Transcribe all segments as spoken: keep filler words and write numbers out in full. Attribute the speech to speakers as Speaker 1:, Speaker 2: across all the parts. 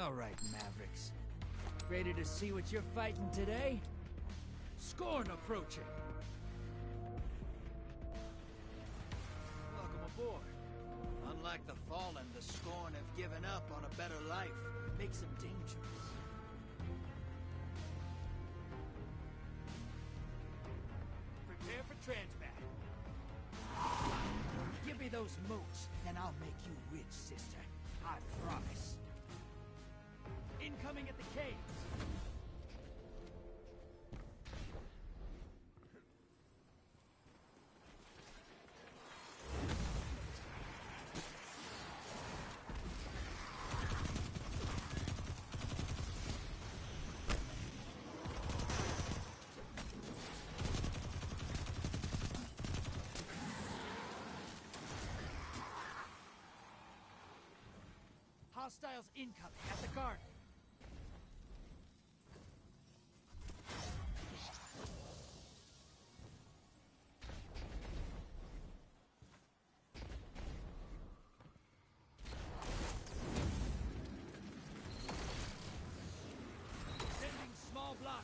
Speaker 1: All right, Mavericks. Ready to see what you're fighting today? Scorn approaching! Welcome aboard. Unlike the Fallen, the Scorn have given up on a better life. Makes them dangerous. Prepare for transmat. Give me those mooks, and I'll make you rich, sister. I promise. Incoming at the caves. Hostiles incoming at the garden. Sending small blocker.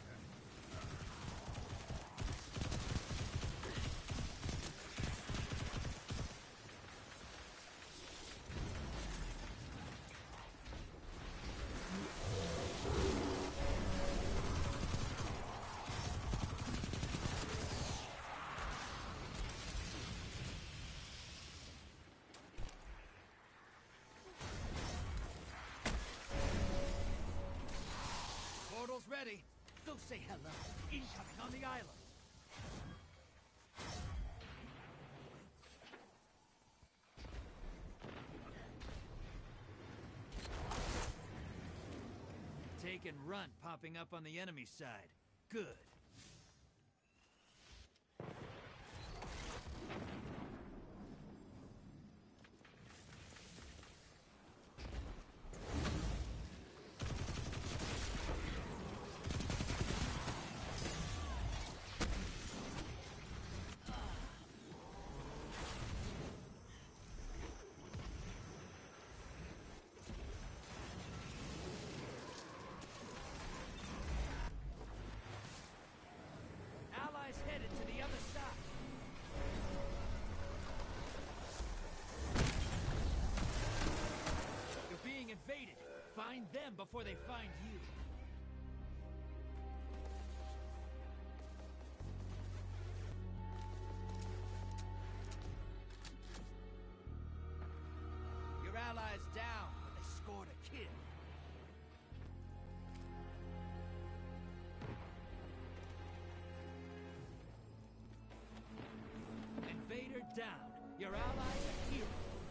Speaker 1: Portal's ready. Go say hello. Incoming on the island. Take and run popping up on the enemy side. Good. Allies headed to the other side. You're being invaded. Find them before they find you. Your allies down, but they scored a kill. Invader down. Your allies are here.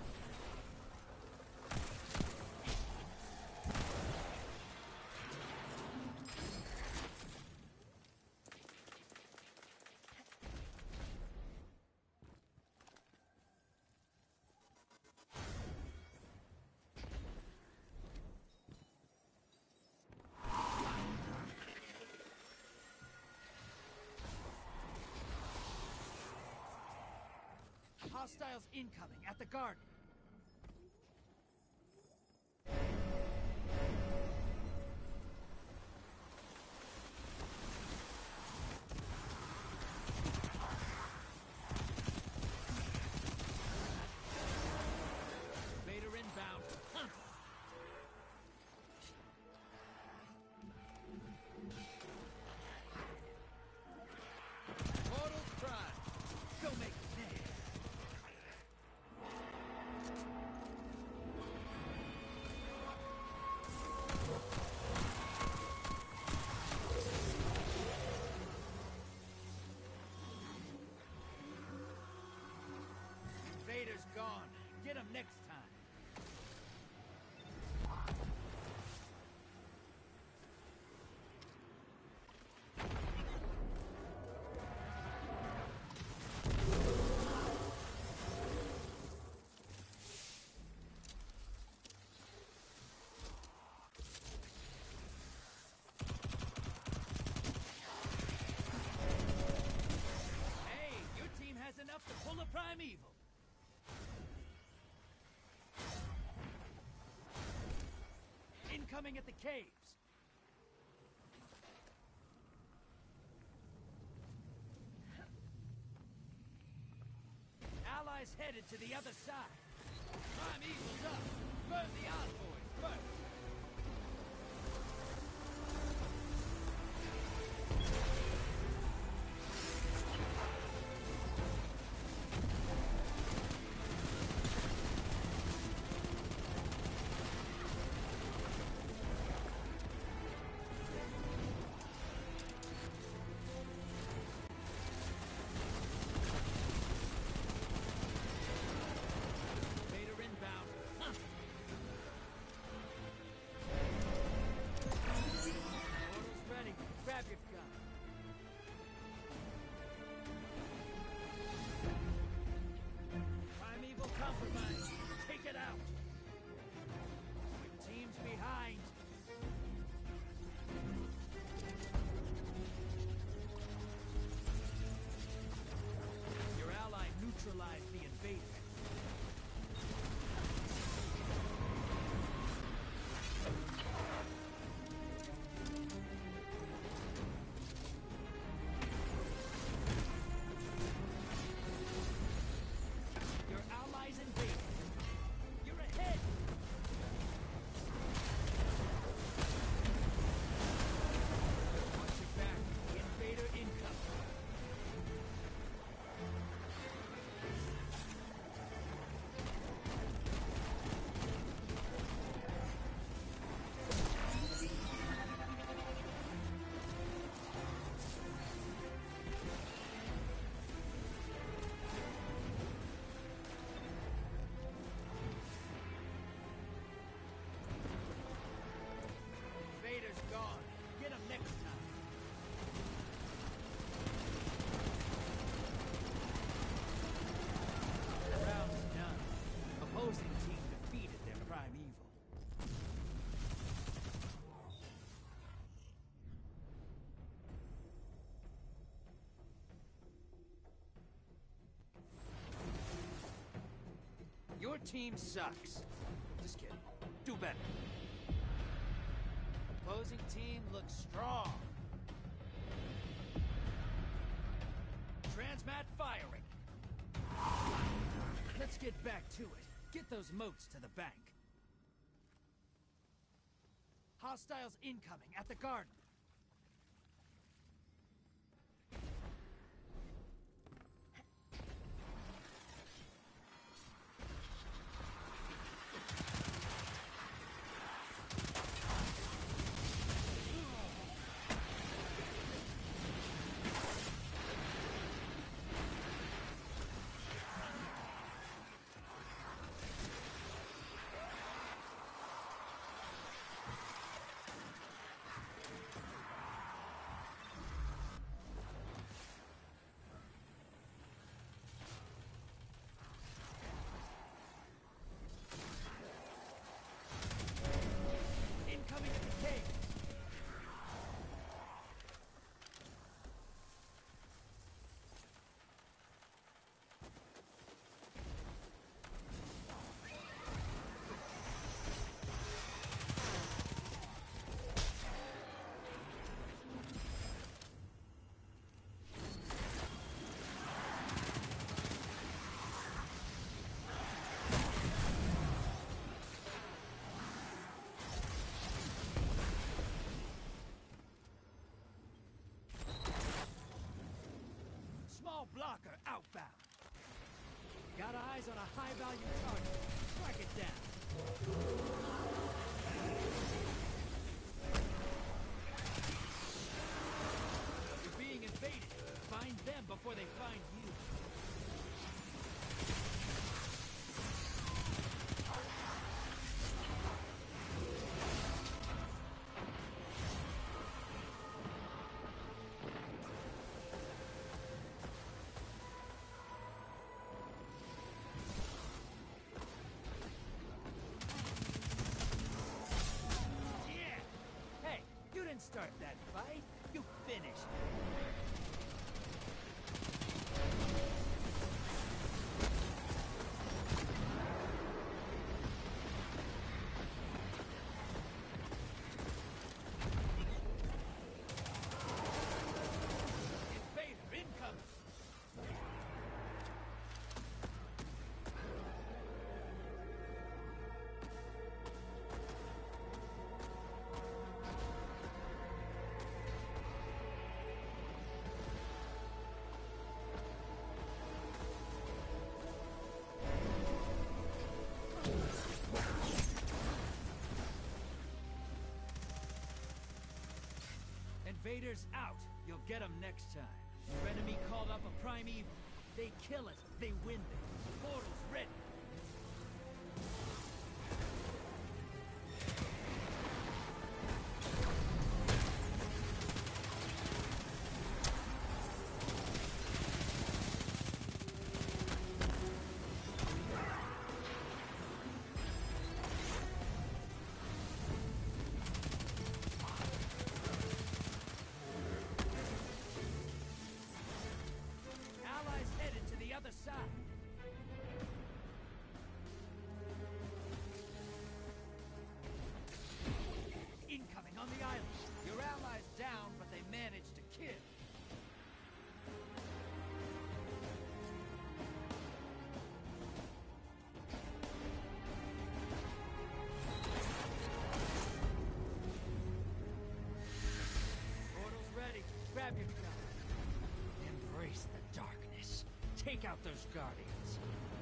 Speaker 1: Hostiles incoming at the garden. Vader inbound. Huh. Portal's prime. Go make it now. Vader's gone. Get him next time. Hey, your team has enough to pull a primeval. Incoming at the caves! Allies headed to the other side. Prime Eagle's up. Burn the envoys first. Your team sucks. Just kidding. Do better. Opposing team looks strong. Transmat firing. Let's get back to it. Get those moats to the bank. Hostiles incoming at the garden. Blocker outbound. Got eyes on a high-value target. Strike it down. You're being invaded. Find them before they find you. Start that fight, you finish it. Invaders out. You'll get them next time. Your enemy called up a prime evil. They kill it. They win this. Portal's ready. Incoming on the island. Your allies down, but they managed to kill. Portal's ready. Grab your gun. Embrace the darkness. Take out those guardians.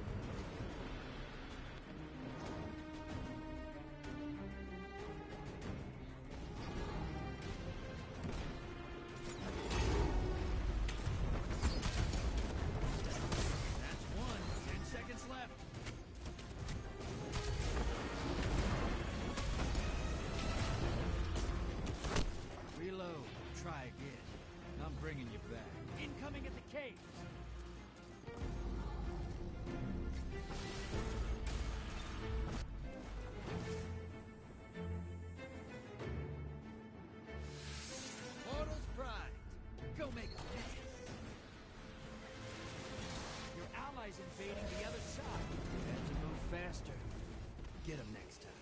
Speaker 1: Reload. Try again. I'm bringing you back. Incoming at the caves. Portal's primed. Go make a mess. Your allies invading the other side. Have to move faster. Get them next time.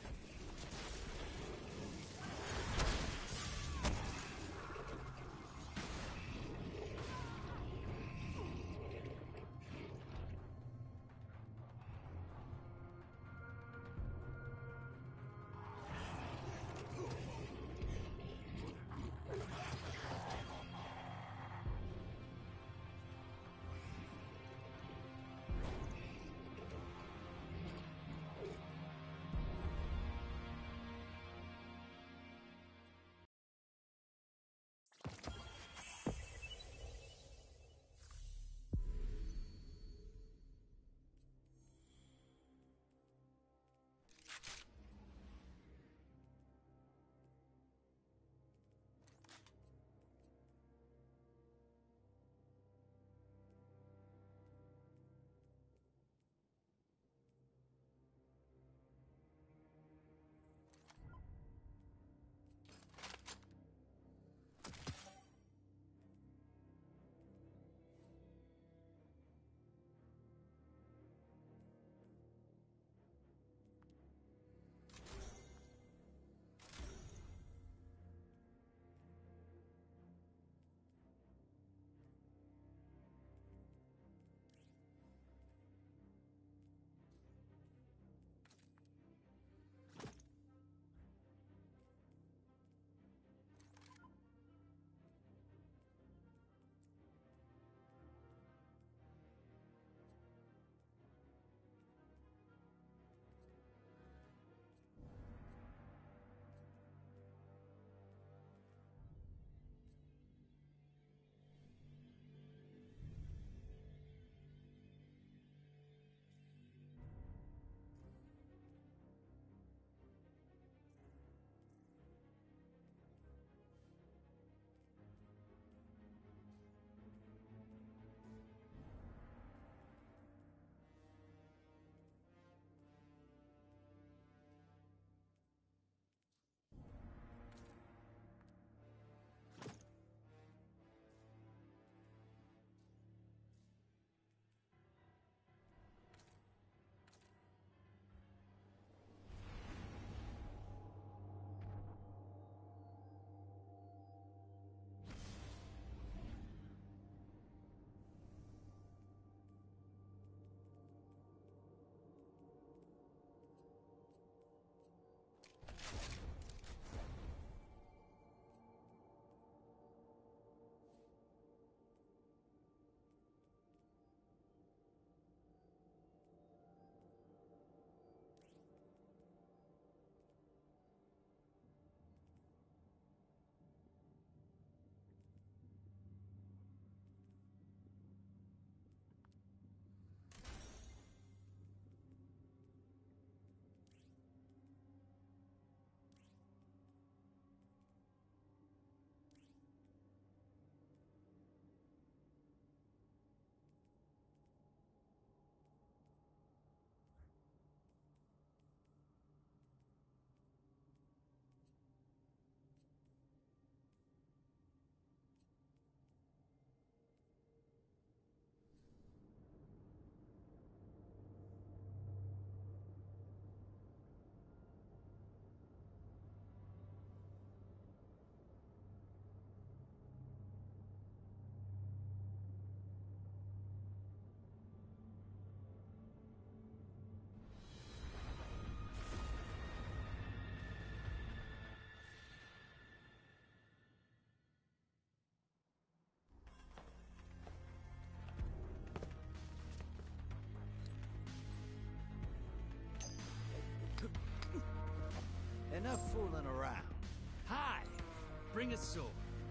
Speaker 1: enough fooling around. Hi! Bring a sword.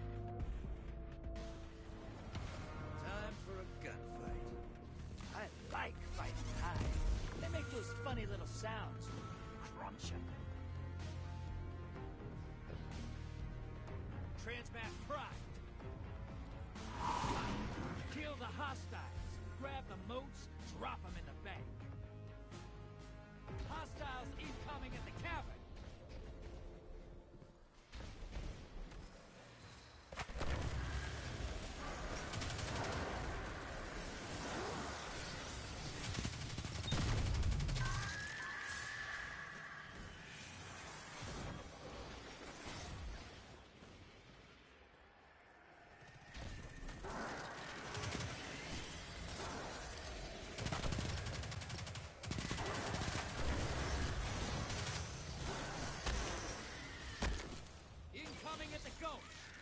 Speaker 1: Time for a gunfight. I like fighting high. They make those funny little sounds. Crunching. Transmat Pride. Kill the hostiles. Grab the moats, drop them in the bank. Hostiles incoming at the cavern. Incoming at the ghost!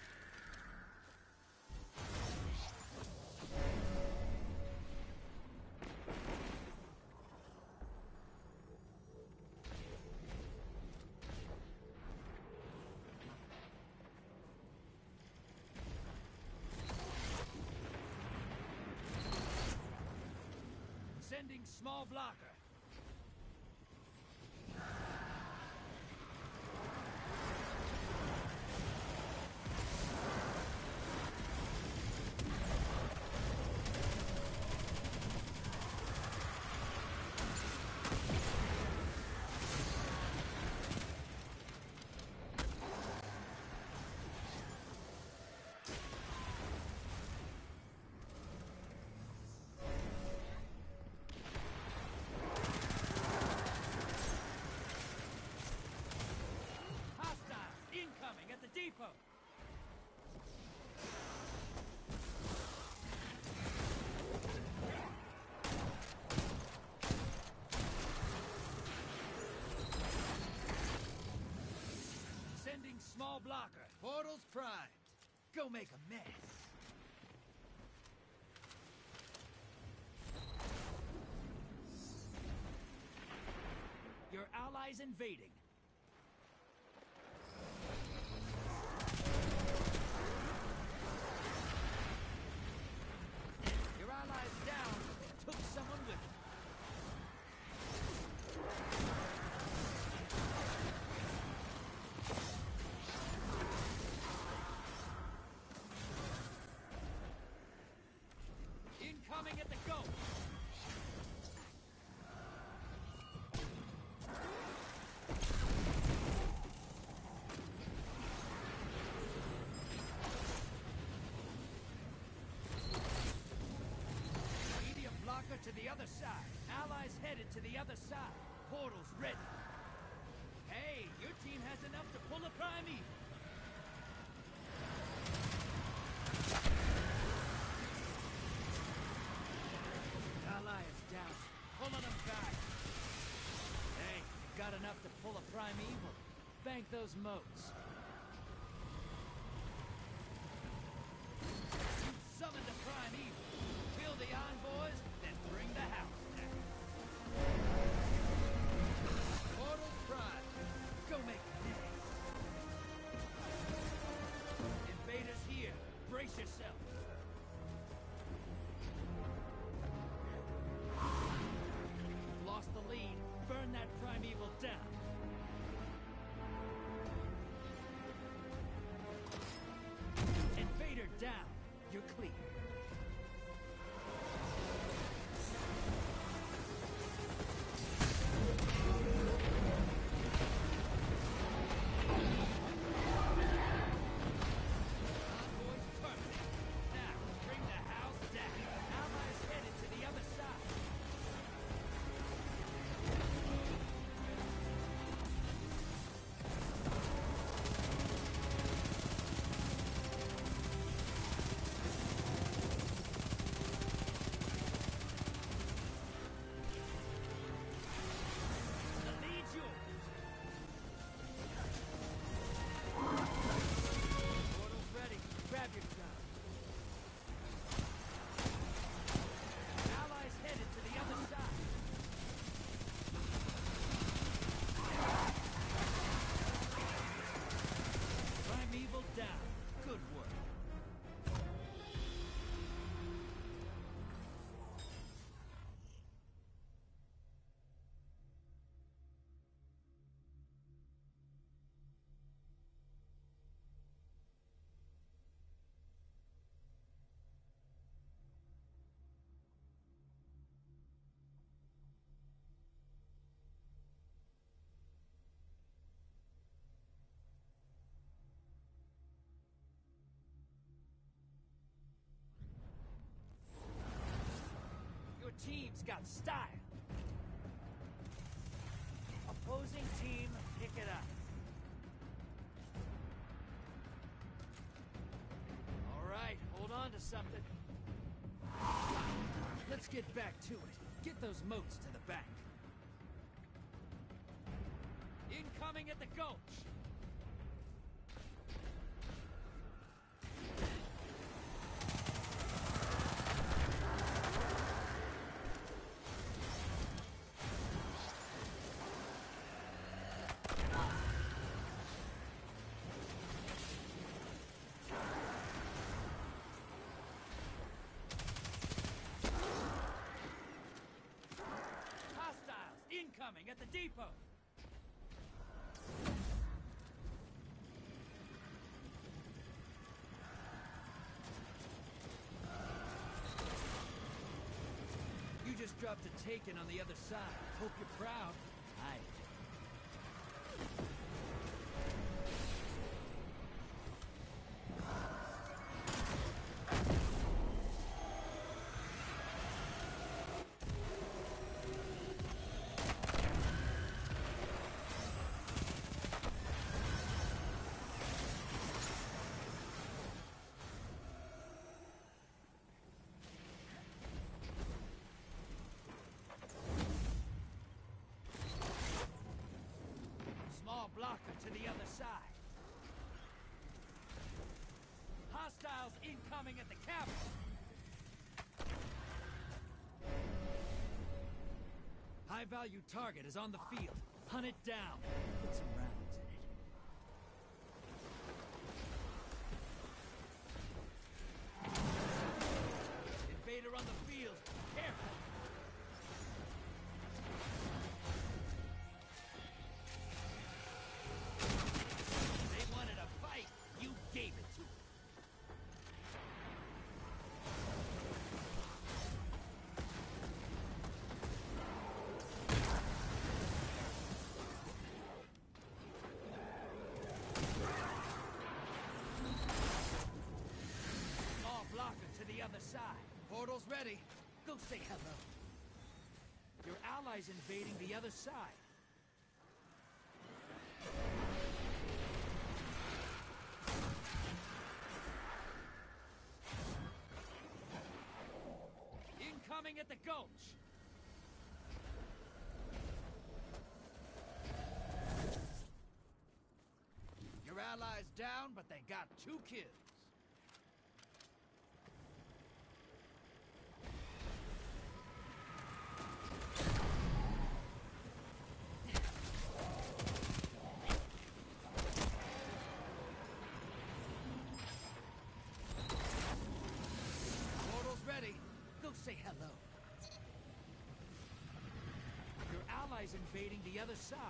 Speaker 1: Sending small blocker. Incoming at the depot! Sending small blocker. Portals primed. Go make a mess. Your allies invading. Incoming at the ghost! Medium blocker to the other side. Allies headed to the other side. Portals ready. Hey, your team has enough to pull a primeval. Down, pulling them back. Hey, got enough to pull a primeval. Bank those moats. You summoned a primeval. Kill the envoys, then bring the house down. Portals prime. Go make a mess. Invaders here. Brace yourself. The lead. Burn that primeval down. Invader down. You're clear. team's got style. Opposing team, pick it up. All right, hold on to something. Let's get back to it. Get those moats to the back. Incoming at the gulch. Incoming at the depot! You just dropped a taken on the other side. Hope you're proud. Aye. Blocker to the other side. Hostiles incoming at the cabin. High-value target is on the field. Hunt it down. Put some rounds in it. Invader on the field. Careful. Side. Portal's ready. Go say hello. Your allies invading the other side. Incoming at the gulch. Your allies down, but they got two kills. Say hello. Your allies invading the other side.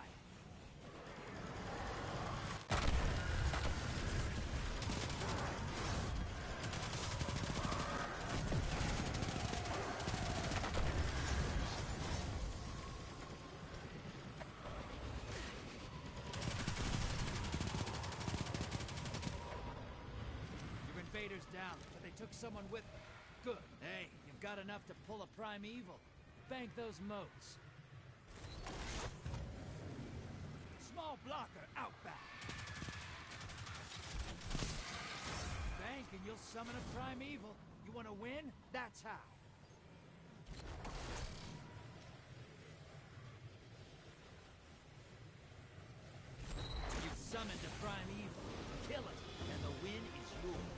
Speaker 1: Your invaders down, but they took someone with them. Good. Hey, you've got enough to pull a primeval. Bank those moats. Small blocker out back. Bank and you'll summon a primeval. You want to win? That's how. You've summoned a primeval. Kill it, and the win is yours.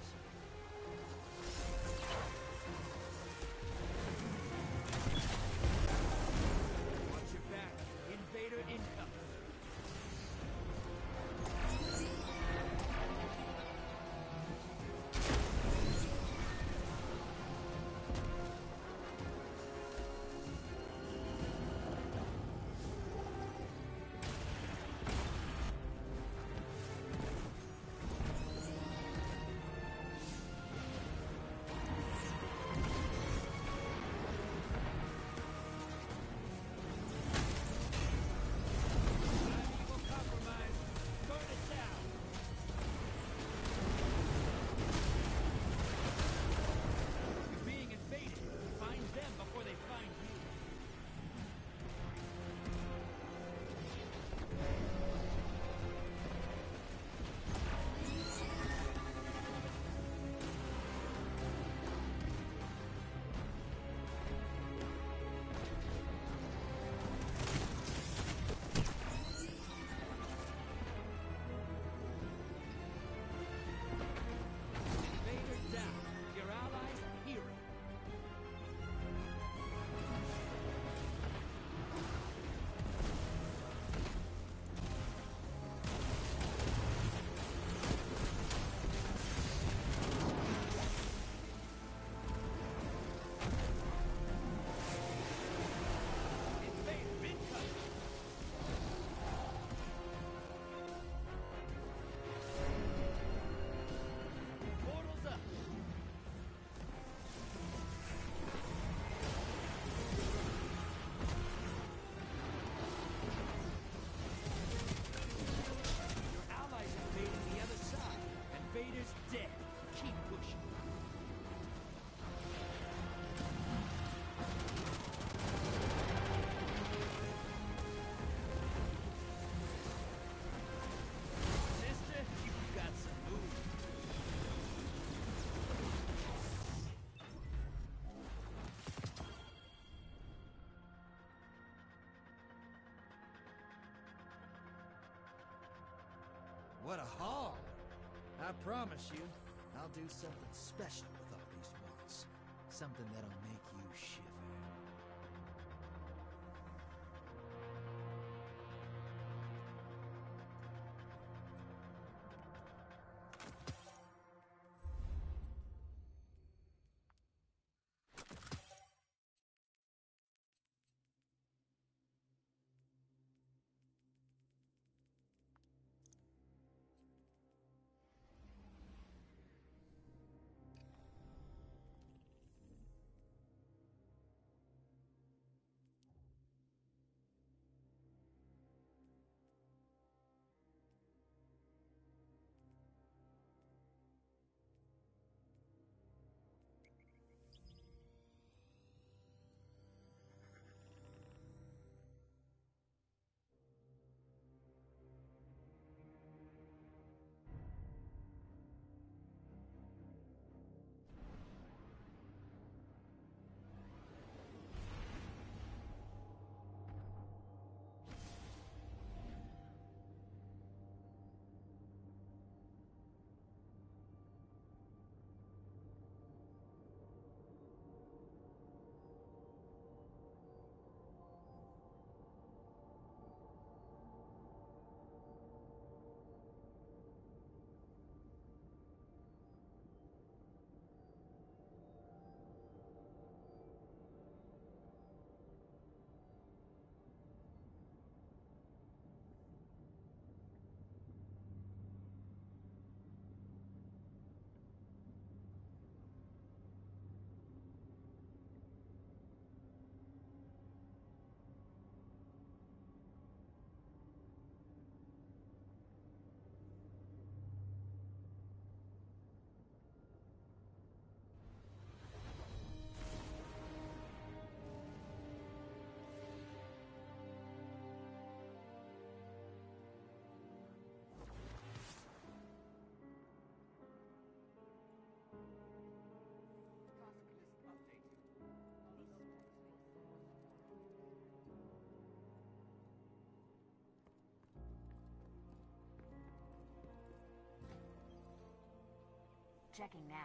Speaker 1: What a haul! I promise you, I'll do something special with all these ones. Something that'll make you shiver.
Speaker 2: Checking now.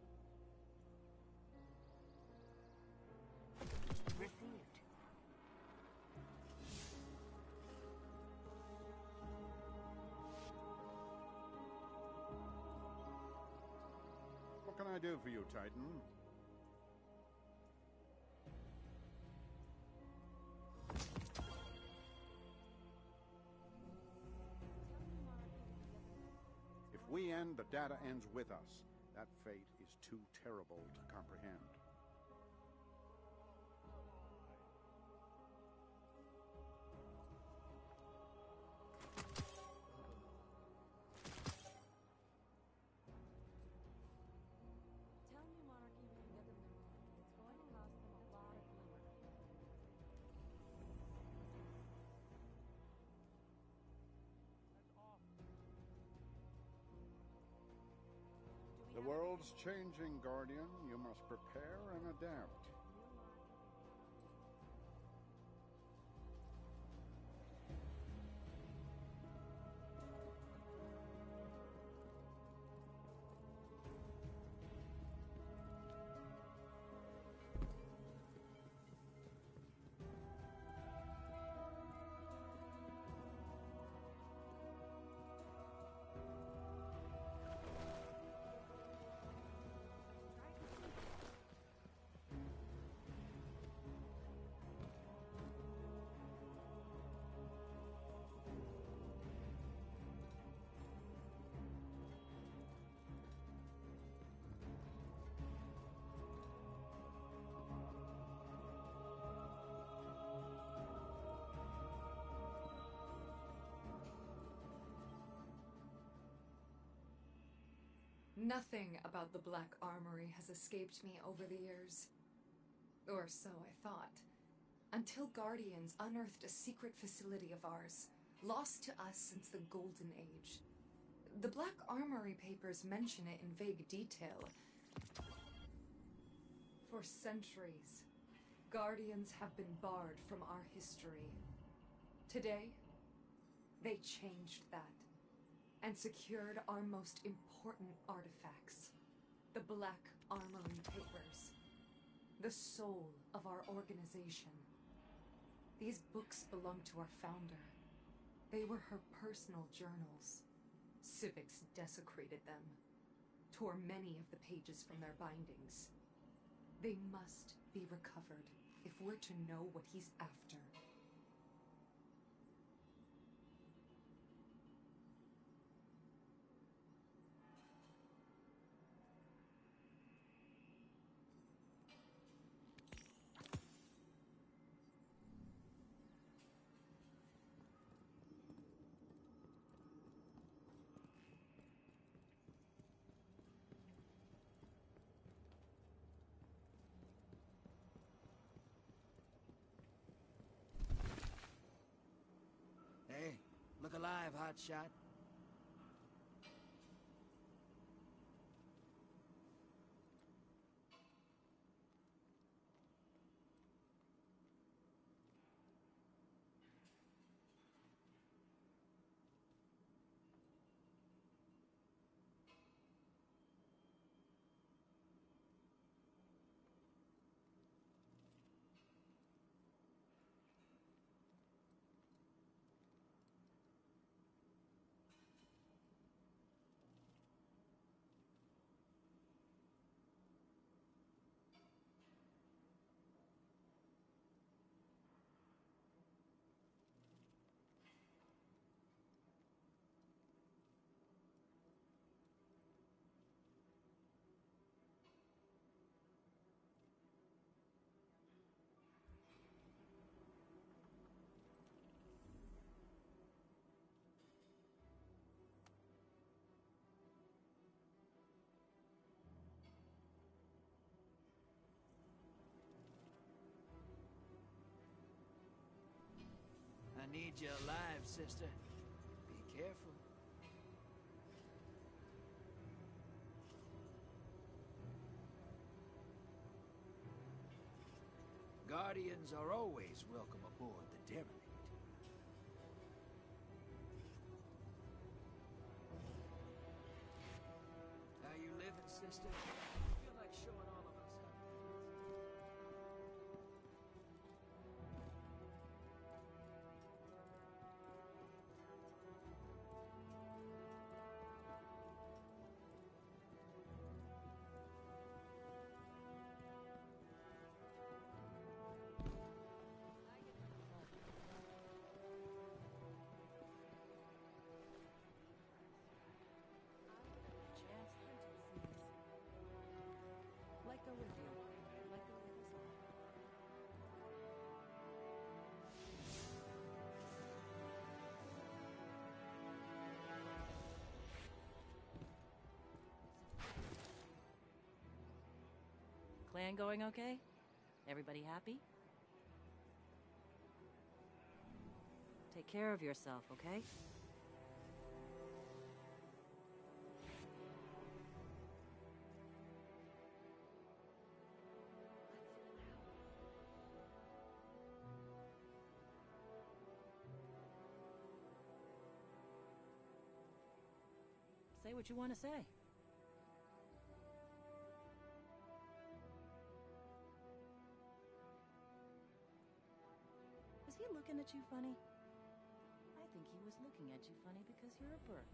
Speaker 2: Received.
Speaker 3: What can I do for you, Titan? If we end, the data ends with us. That fate is too terrible to comprehend.
Speaker 2: Tell New Monarchy we can get them there. It's going to cost them a lot of glimmer.
Speaker 3: The world's changing, Guardian. You must prepare and adapt.
Speaker 4: Nothing about the Black Armory has escaped me over the years. Or so I thought. Until Guardians unearthed a secret facility of ours, lost to us since the Golden Age. The Black Armory papers mention it in vague detail. For centuries, Guardians have been barred from our history. Today, they changed that. and secured our most important artifacts. The Black Armory Papers. The soul of our organization. These books belonged to our founder. They were her personal journals. Civics desecrated them, tore many of the pages from their bindings. They must be recovered if we're to know what he's after.
Speaker 1: Hey, look alive, hotshot. I need you alive, sister. Be careful. Guardians are always welcome aboard the Derelict. How you living, sister? I feel like showing all of us how.
Speaker 2: Chance hunting seas. Like go with you. Like go with us all.
Speaker 5: Clan going okay? Everybody happy? Take care of yourself, okay? Say what you want to say. Was he looking at you funny? I think he was looking at you funny because you're a bird.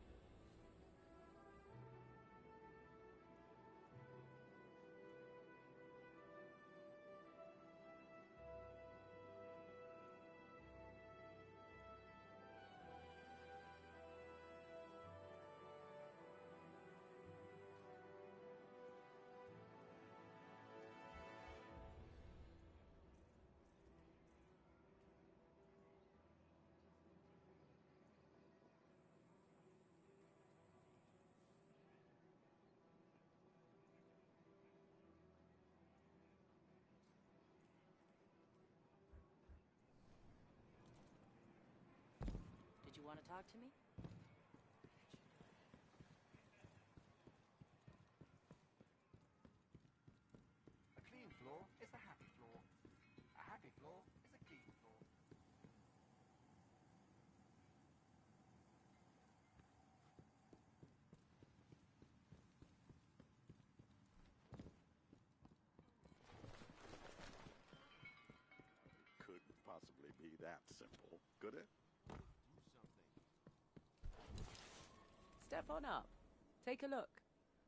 Speaker 5: Did you want to talk to me?
Speaker 6: A clean floor is a happy floor. A happy floor is a clean floor.
Speaker 3: possibly be that simple, could it?
Speaker 6: Do something.
Speaker 5: Step on up. Take a look.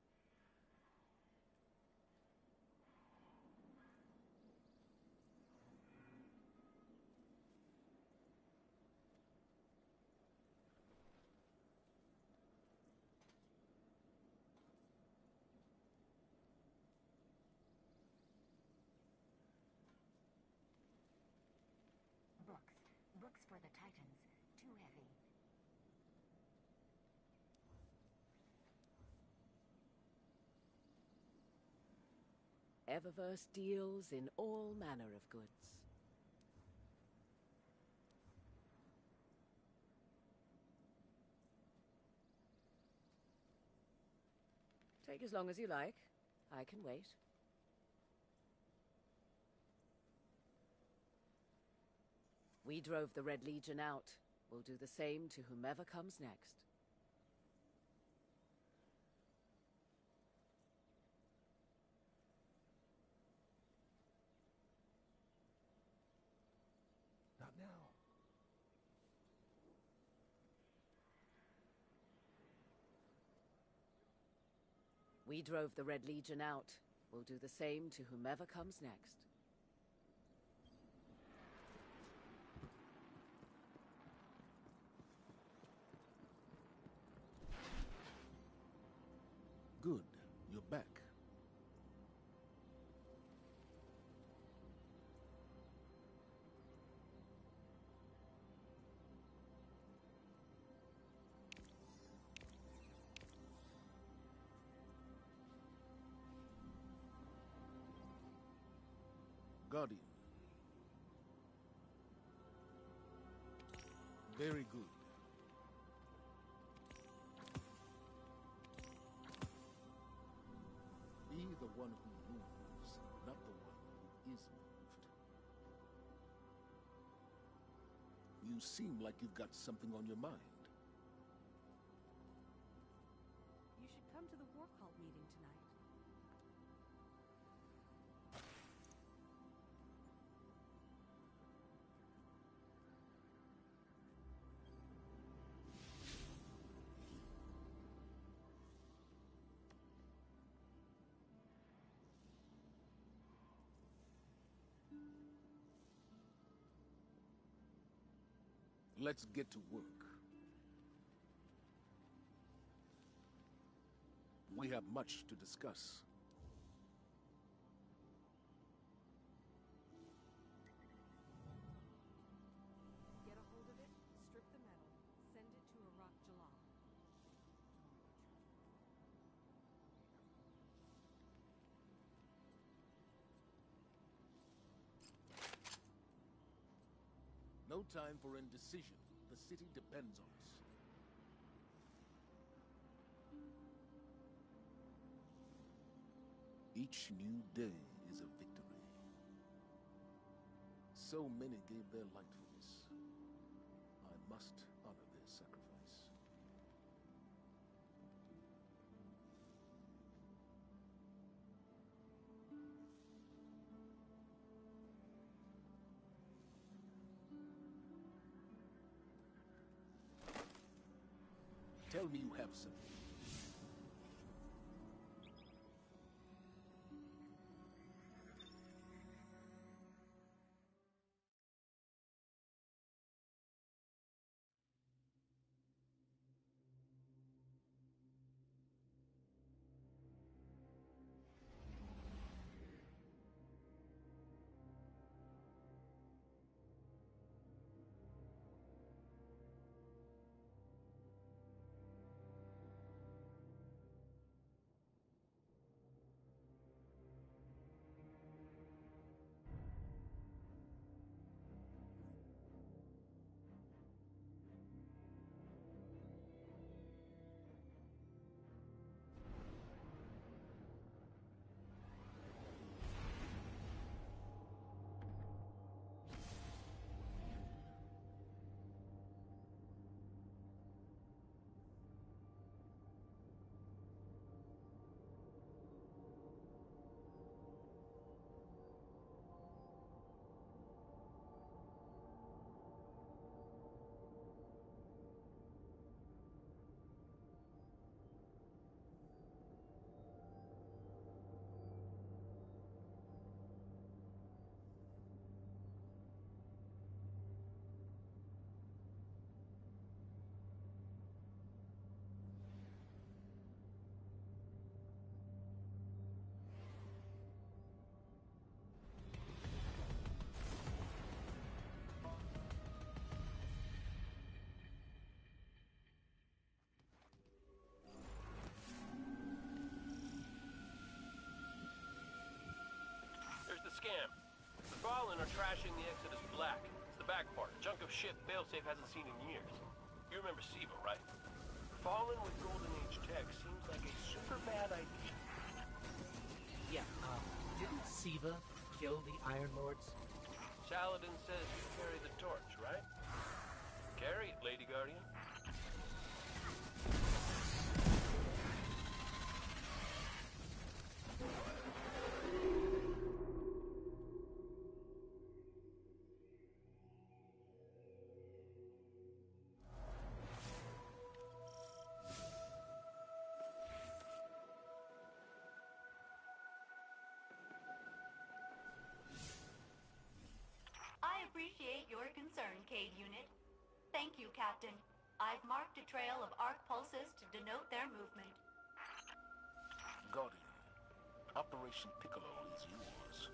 Speaker 7: Books. Books for the Titans. Too heavy.
Speaker 5: Eververse deals in all manner of goods. Take as long as you like. I can wait. We drove the Red Legion out. We'll do the same to whomever comes next.
Speaker 6: Not now.
Speaker 5: We drove the Red Legion out. We'll do the same to whomever comes next.
Speaker 8: Good. You're back. Guardian. Very good. Be the one who moves, not the one who is moved. You seem like you've got something on your mind.
Speaker 2: You should come to the War Cult meeting tonight.
Speaker 8: Let's get to work. We have much to discuss.
Speaker 2: Get a hold of it, strip the metal, send it to Iraq Jalal.
Speaker 8: No time for indecision. The city depends on us. Each new day is a victory. So many gave their life for this. I must honor their sacrifice. Tell me you have something.
Speaker 9: trashing the Exodus Black. It's the back part, a chunk of shit Failsafe hasn't seen in years. You remember Siva, right? Fallen with Golden Age tech seems like a super bad idea.
Speaker 10: Yeah, uh, didn't Siva kill the Iron Lords?
Speaker 9: Saladin says you carry the torch, right? Carry it, Lady Guardian.
Speaker 11: I appreciate your concern, Cade Unit. Thank you, Captain. I've marked a trail of arc pulses to denote their movement.
Speaker 8: Guardian, Operation Piccolo is yours.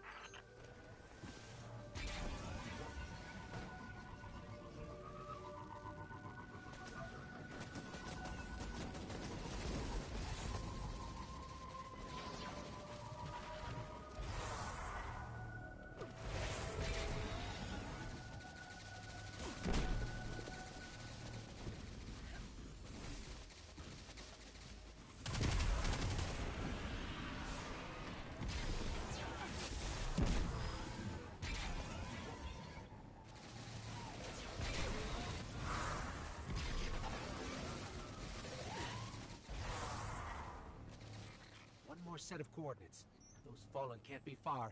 Speaker 10: One more set of coordinates. Those Fallen can't be far.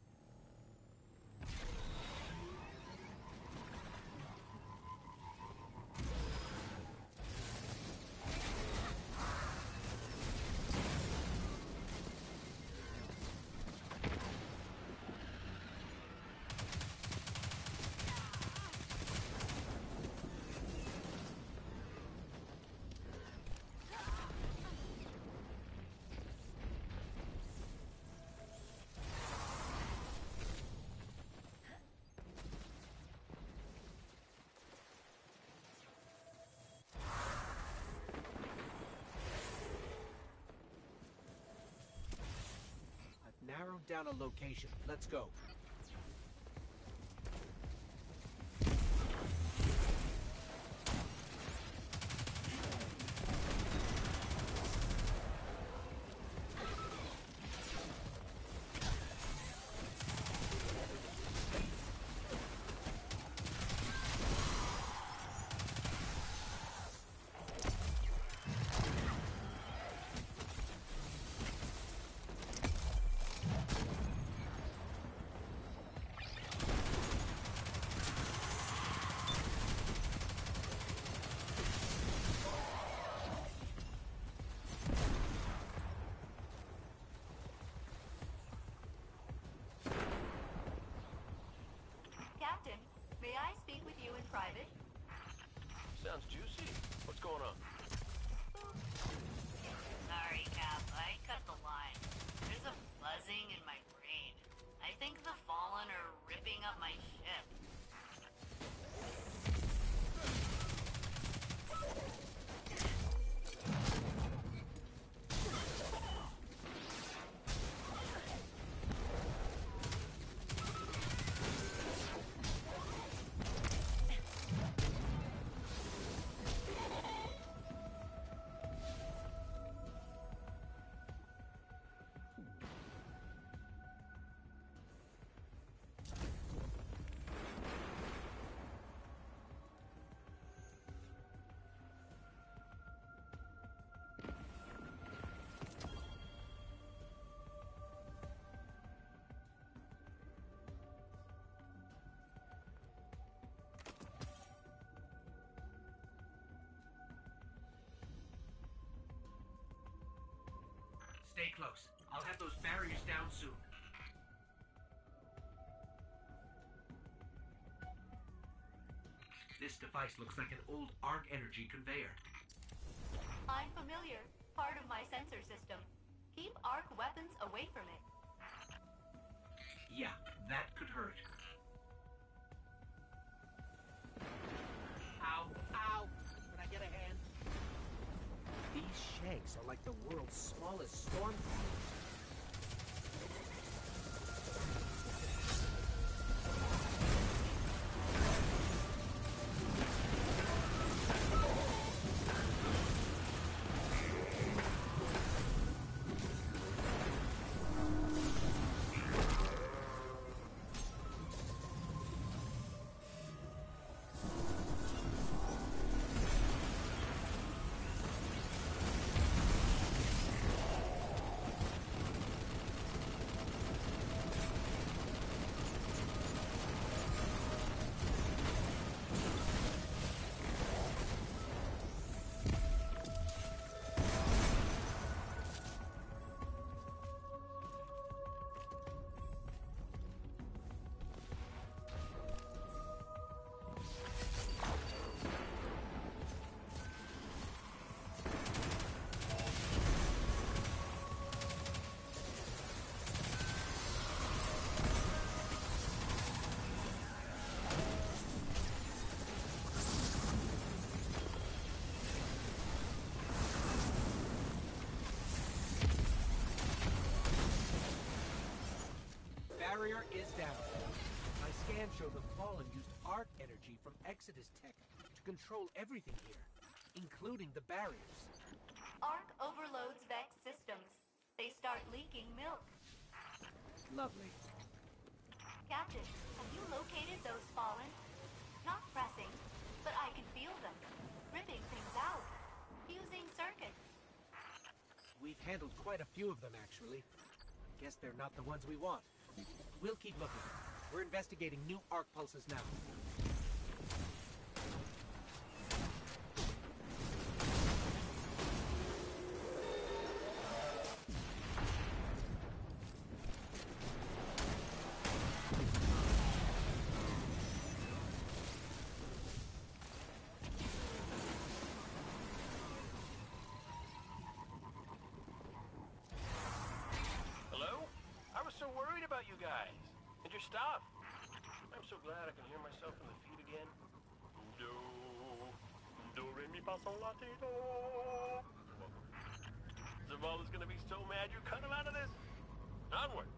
Speaker 10: Narrowed down a location. Let's go.
Speaker 11: Captain, may I speak with you in private?
Speaker 9: Sounds juicy. What's going on?
Speaker 11: Sorry, Cap. I cut the line. There's a buzzing in my brain. I think the Fallen are ripping up my ship.
Speaker 10: Stay close. I'll have those barriers down soon. This device looks like an old arc energy conveyor.
Speaker 11: I'm familiar. Part of my sensor system. Keep arc weapons away from it.
Speaker 10: Yeah, that could hurt. Ow, ow! Can I get a hand? These shanks are like the world's smallest storm clouds. barrier is down. My scans show the Fallen used arc energy from Exodus Tech to control everything here, including the barriers.
Speaker 11: Arc overloads Vex systems. They start leaking milk.
Speaker 10: Lovely.
Speaker 11: Captain, have you located those Fallen? Not pressing, but I can feel them. Ripping things out. Fusing circuits.
Speaker 10: We've handled quite a few of them, actually. Guess they're not the ones we want. We'll keep looking. We're investigating new arc pulses now.
Speaker 9: Stop! I'm so glad I can hear myself in the feed again. Do, do, re, mi, fa, sol, la, ti, do. Zavala's gonna be so mad you cut him out of this. Onward!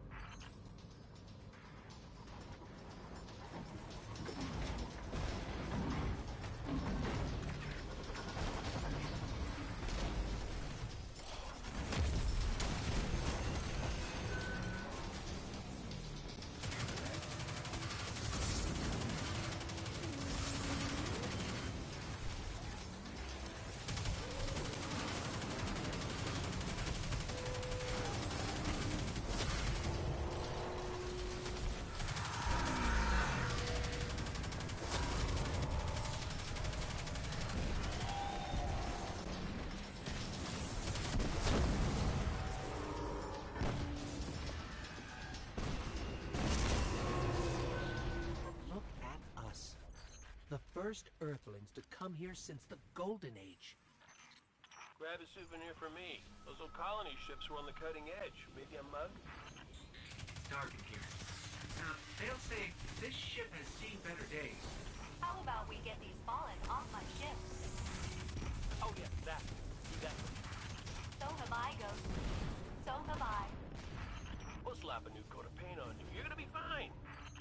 Speaker 10: First Earthlings to come here since the Golden Age.
Speaker 9: Grab a souvenir for me. Those old colony ships were on the cutting edge. Maybe a mug?
Speaker 10: Dark in here. Now, they'll say this ship has seen better days.
Speaker 11: How about we get these Fallen off my ship?
Speaker 9: Oh yes, that. Do that.
Speaker 11: So have I, Ghost. So have I.
Speaker 9: We'll slap a new coat of paint on you. You're gonna be fine.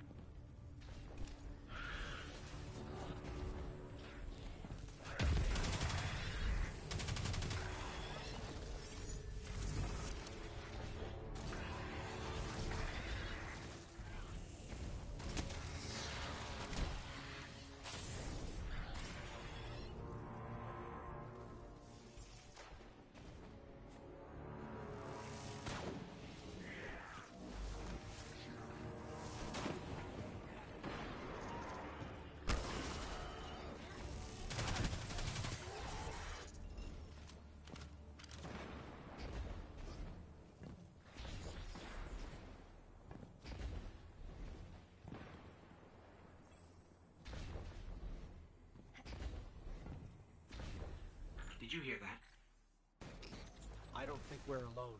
Speaker 10: Did you hear that? I don't think we're alone.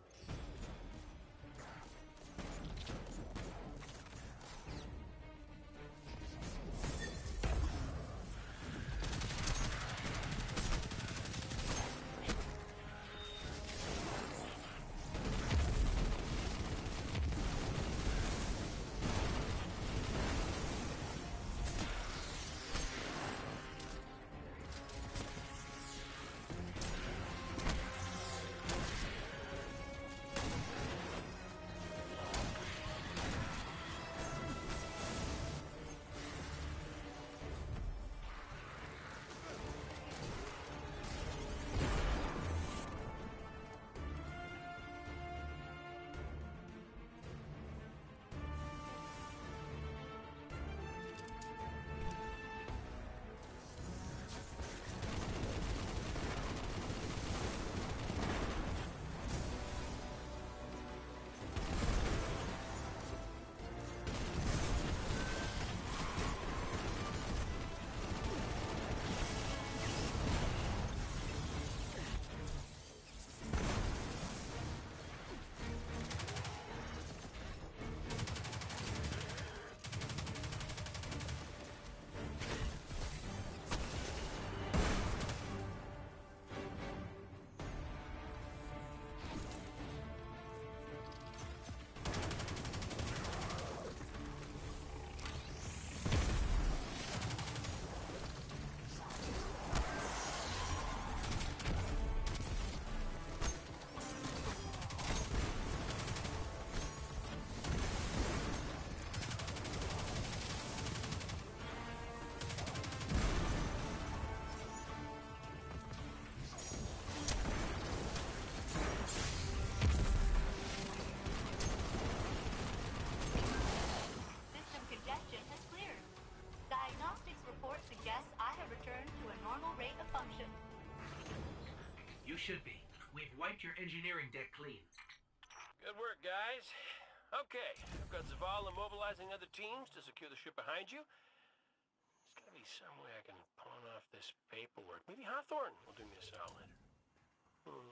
Speaker 11: normal rate of function.
Speaker 10: You should be. We've wiped your engineering deck clean.
Speaker 9: Good work, guys. Okay, I've got Zavala mobilizing other teams to secure the ship behind you. There's gotta be some way I can pawn off this paperwork. Maybe Hawthorne will do me a solid. Hmm.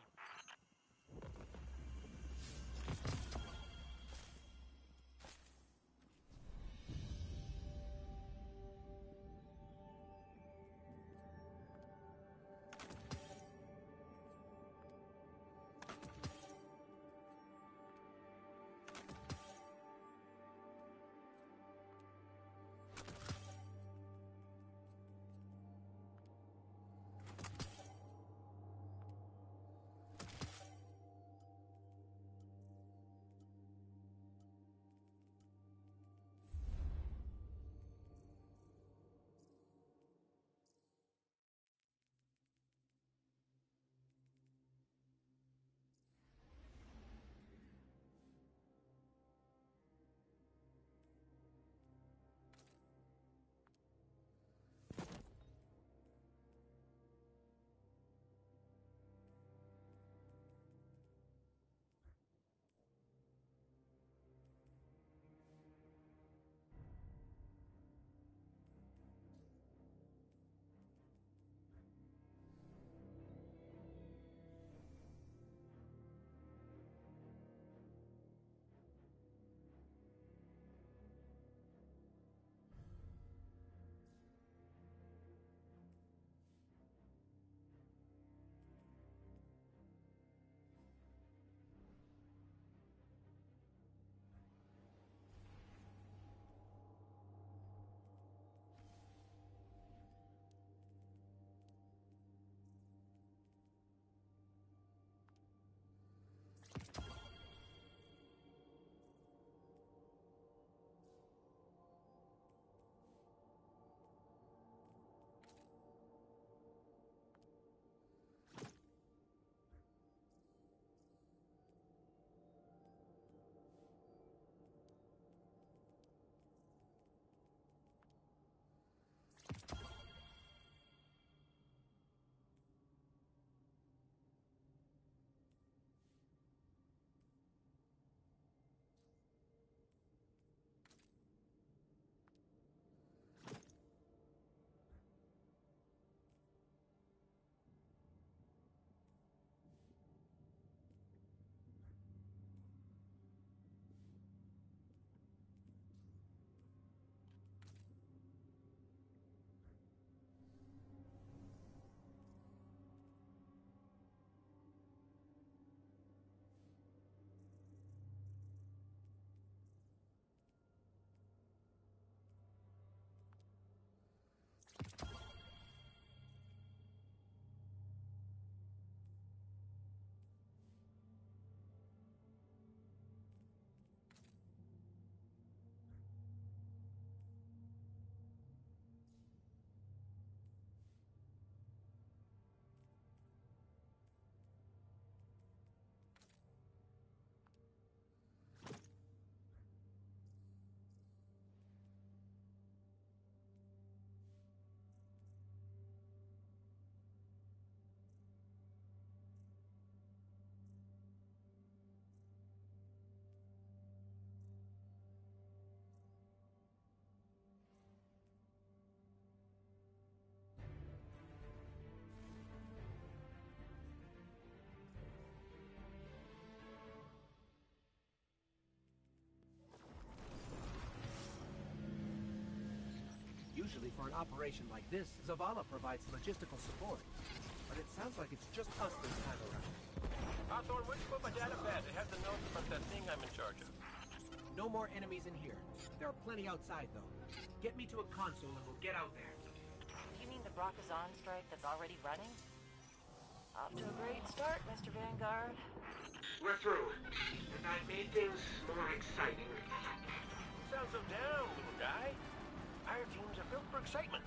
Speaker 10: Usually for an operation like this, Zavala provides logistical support. But it sounds like it's just us this time around.
Speaker 9: Hawthorne, where'd you put my data pad? It has the notes about that thing I'm in charge of.
Speaker 10: No more enemies in here. There are plenty outside, though. Get me to a console and we'll get out there.
Speaker 7: You mean the Brachazon strike that's already running? Off to a great start, Mister Vanguard.
Speaker 10: We're through. And I made things more exciting.
Speaker 9: You sound so down, little guy. Our teams are built for excitement.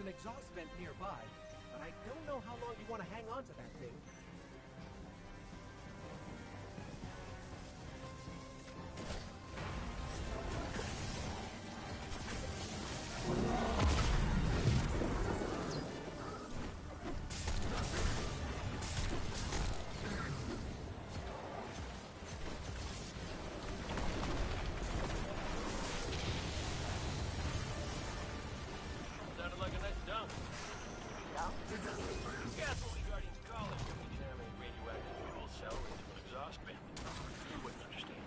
Speaker 10: an exhaust vent nearby, but I don't know how long you want to hang on to that thing.
Speaker 9: Sounded like a nice dunk.
Speaker 7: Dunk?
Speaker 9: Yeah, that's what we Guardians call it. We jam a radioactive fuel cell into an exhaust vent. You wouldn't understand.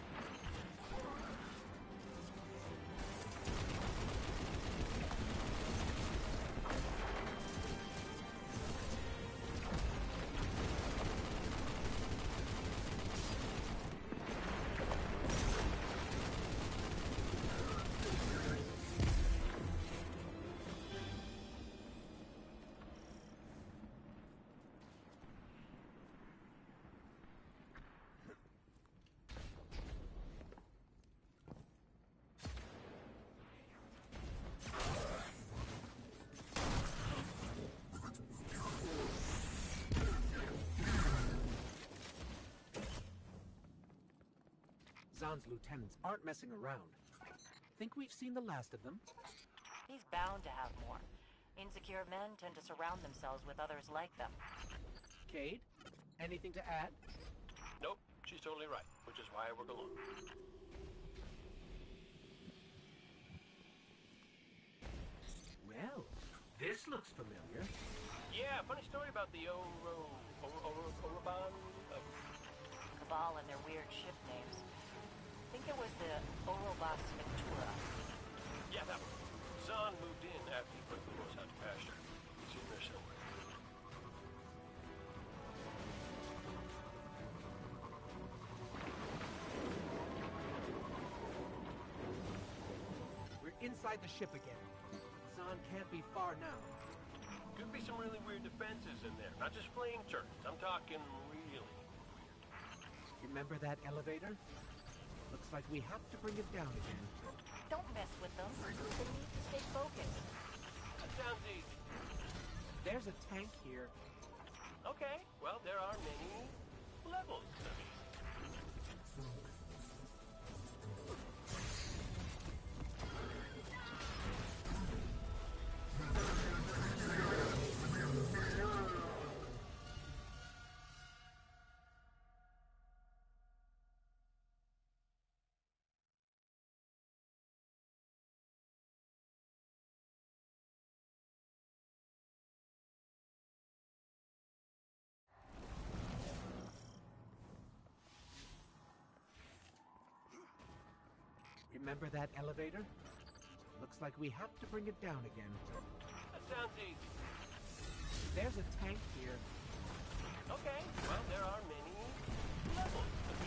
Speaker 10: Zahn's lieutenants aren't messing around. Think we've seen the last of them?
Speaker 7: He's bound to have more. Insecure men tend to surround themselves with others like them.
Speaker 10: Cade, anything to add?
Speaker 9: Nope, she's totally right, which is why I work alone.
Speaker 10: Well, this looks familiar.
Speaker 9: Yeah, funny story about the Oro... Oro... Oro... Oroban... Uh,
Speaker 7: Cabal and their weird ship names. I think it was the Orobas Ventura.
Speaker 9: yeah, that one. Zahn moved in after he put the horse out to pasture. He's in there somewhere.
Speaker 10: We're inside the ship again. Zahn can't be far now.
Speaker 9: Could be some really weird defenses in there. Not just flaying turrets. I'm talking really weird.
Speaker 10: Remember that elevator? Looks like we have to bring it down again.
Speaker 7: Don't mess with them. They need to stay focused.
Speaker 9: That sounds easy.
Speaker 10: There's a tank here.
Speaker 9: Okay, well, there are many levels.
Speaker 10: Remember that elevator? Looks like we have to bring it down again.
Speaker 9: That sounds easy.
Speaker 10: There's a tank here.
Speaker 9: Okay, well, there are many levels.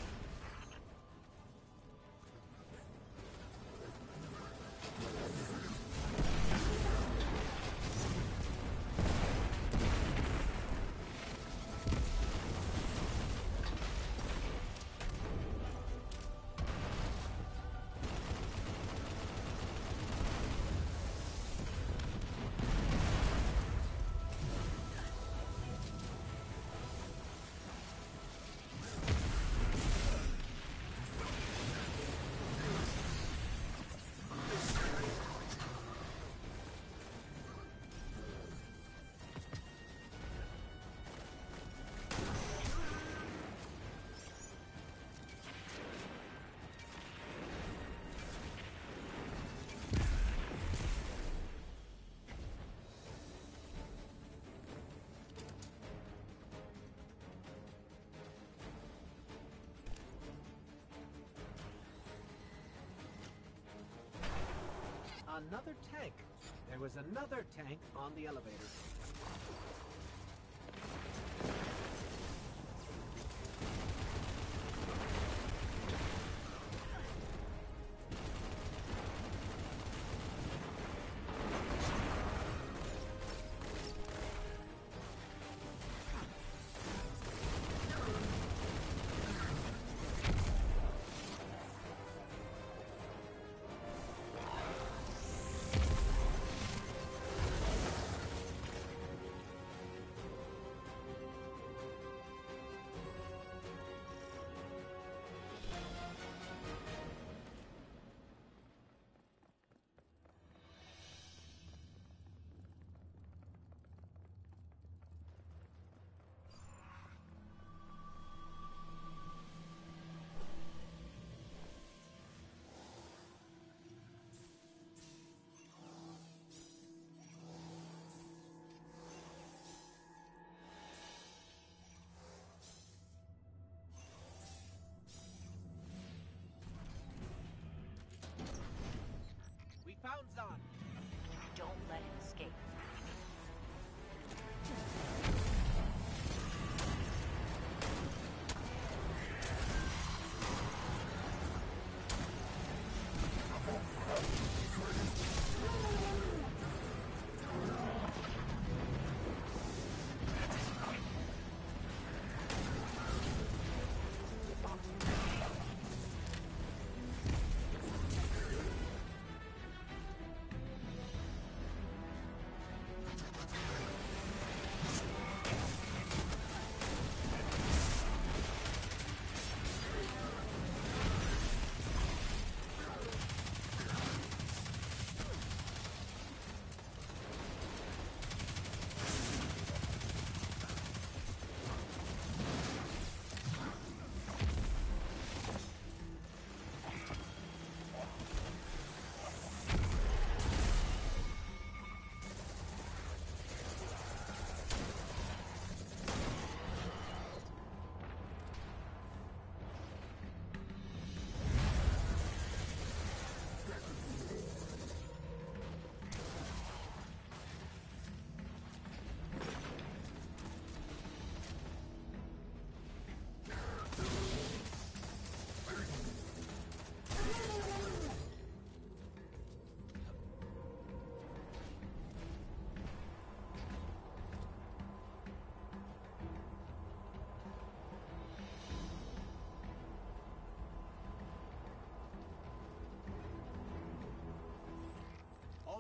Speaker 10: Another tank. There was another tank on the elevator.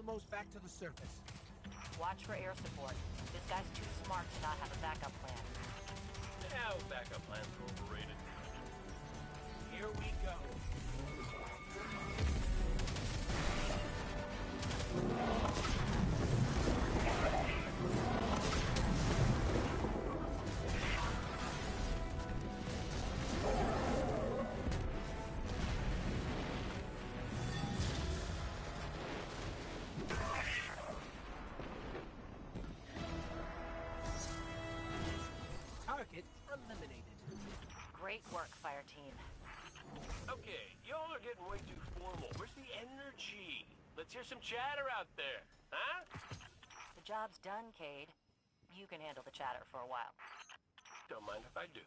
Speaker 10: almost back to the surface.
Speaker 7: Watch for air support. This guy's too smart to not have a backup plan.
Speaker 9: Yeah, backup plans are overrated.
Speaker 10: Here we go. Target eliminated.
Speaker 7: Great work, fire team.
Speaker 9: Okay, y'all are getting way too formal. Where's the energy? Let's hear some chatter out there, huh?
Speaker 7: The job's done, Cade. You can handle the chatter for a while.
Speaker 9: Don't mind if I do.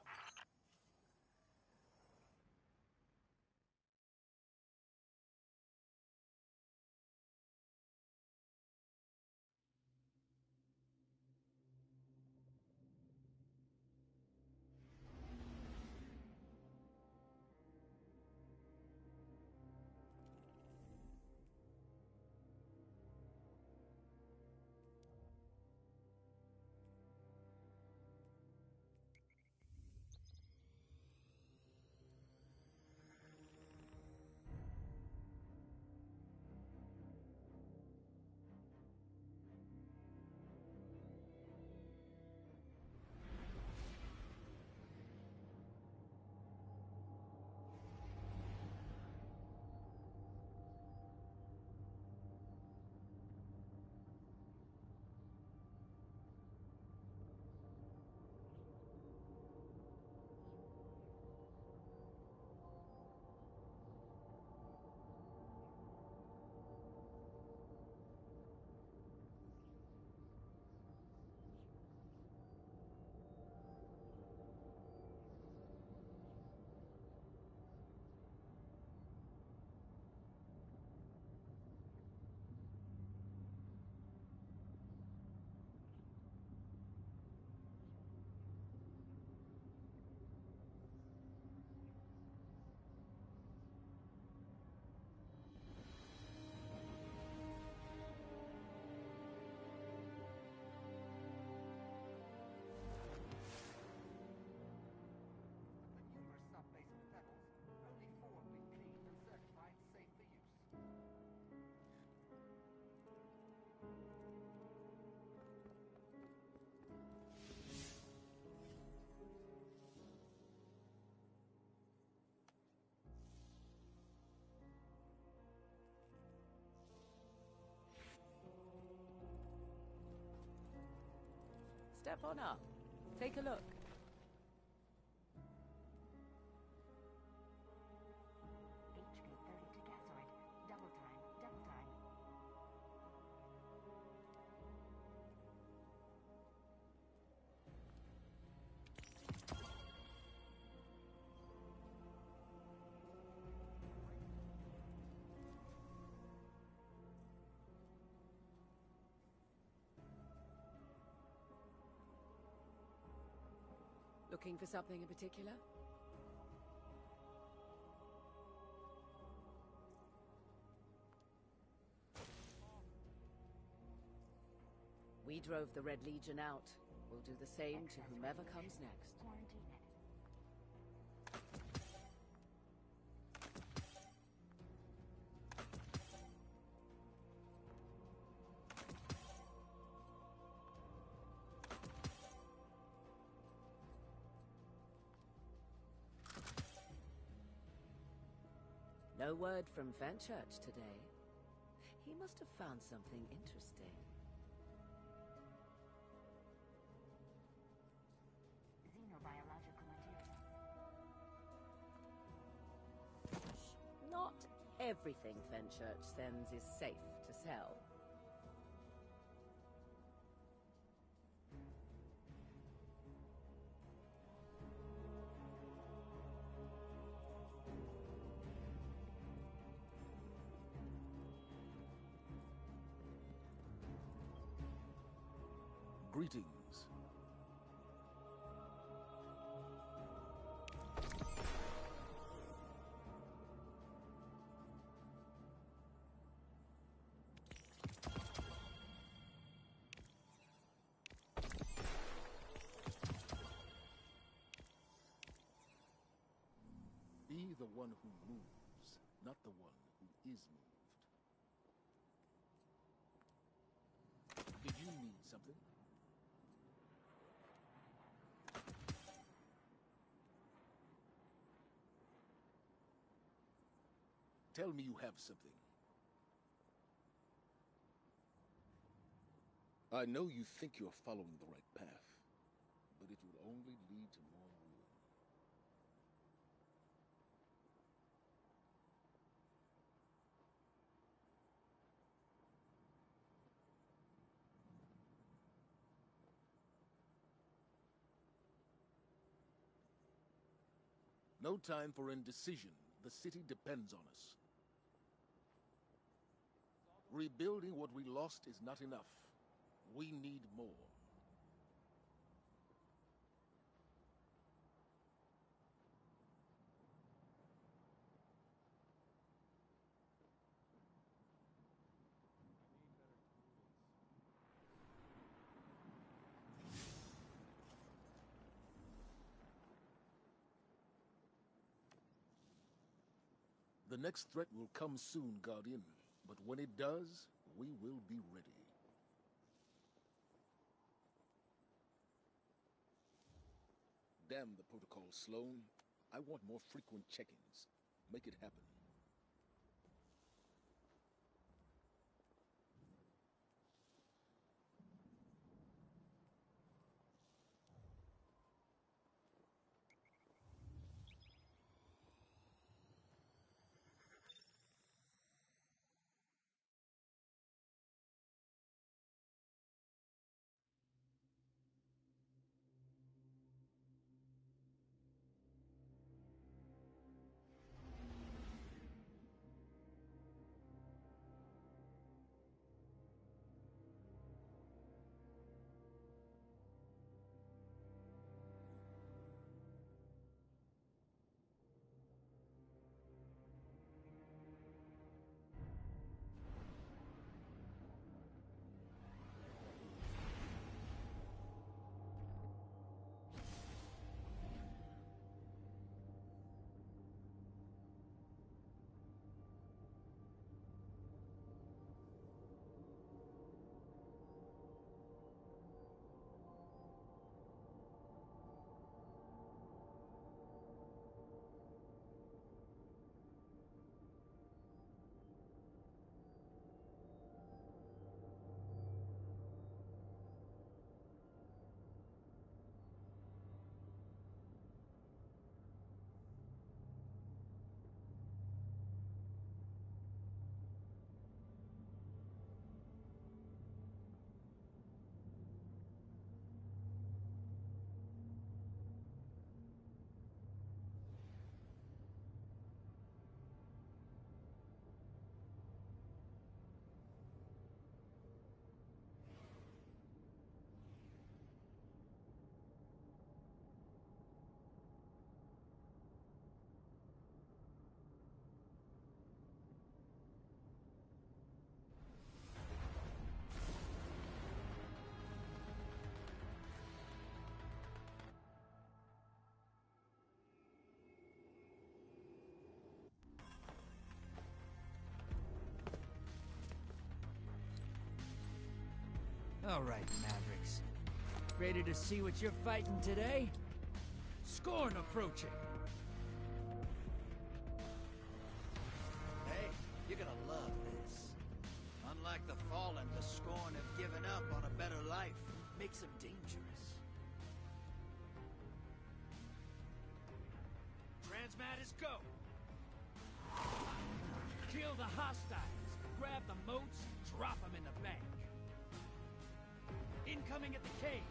Speaker 5: Step on up. Take a look.
Speaker 11: H Q thirty-two Gasoid. Double time, double time.
Speaker 5: Looking for something in particular? We drove the Red Legion out. We'll do the same to whomever comes next.
Speaker 11: Quarantine it.
Speaker 5: No word from Fenchurch today. He must have found something interesting.
Speaker 11: Xenobiological materials.
Speaker 5: Not everything Fenchurch sends is safe to sell.
Speaker 8: Greetings. one who moves, not the one who is moved. Did you need something? Tell me you have something. I know you think you're following the right path, but it will only lead to more ruin. No time for indecision. The city depends on us. Rebuilding what we lost is not enough. We need more. The next threat will come soon, Guardian. But when it does, we will be ready. Damn the protocol, Sloan. I want more frequent check-ins. Make it happen.
Speaker 1: All right, Mavericks. Ready to see what you're fighting today? Scorn approaching.
Speaker 12: Hey, you're gonna love this. Unlike the Fallen, the Scorn have given up on a better life. Makes them dangerous.
Speaker 1: Transmat is go. Kill the hostiles. Grab the moats, drop them in the bank. Incoming at the caves.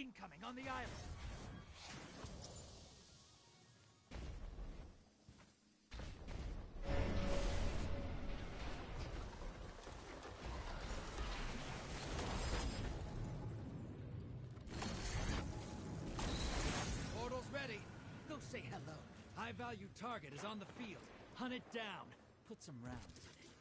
Speaker 1: incoming on the island. Portal's ready. Go say hello. High-value target is on the field. Hunt it down. Put some rounds in it.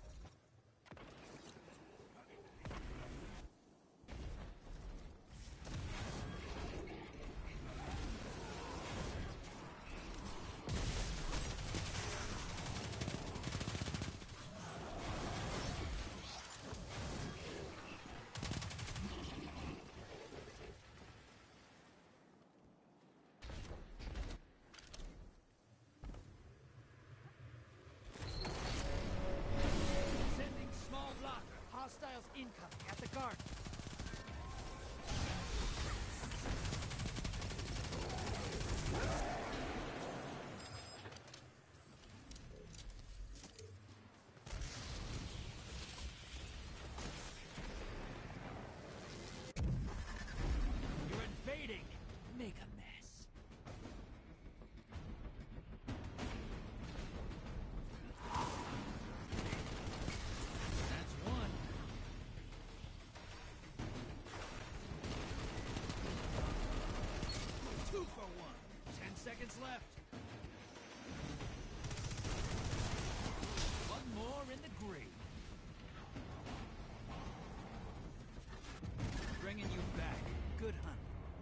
Speaker 1: Hostiles incoming at the garden. You're invading. Make a mess. That's one. Two for one. Ten seconds left. One more in the grave. Bringing you back. Good hunt.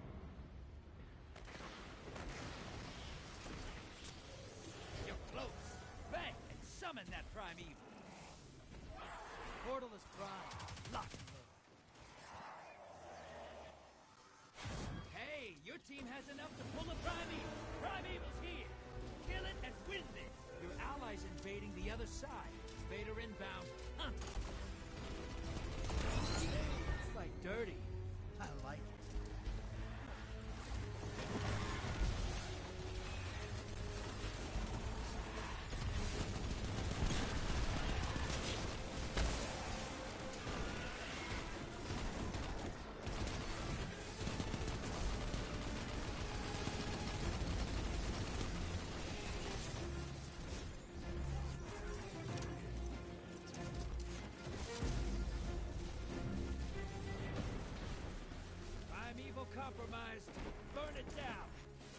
Speaker 1: You're close. Bang! And summon that primeval. Portal is primed. Lock and load. Hey, your team has enough to pull a primeval. Primeval's here. Kill it and win this. Your allies invading the other side. Vader inbound. Hunt. Fight dirty. I like it. Primeval compromised. Burn it down.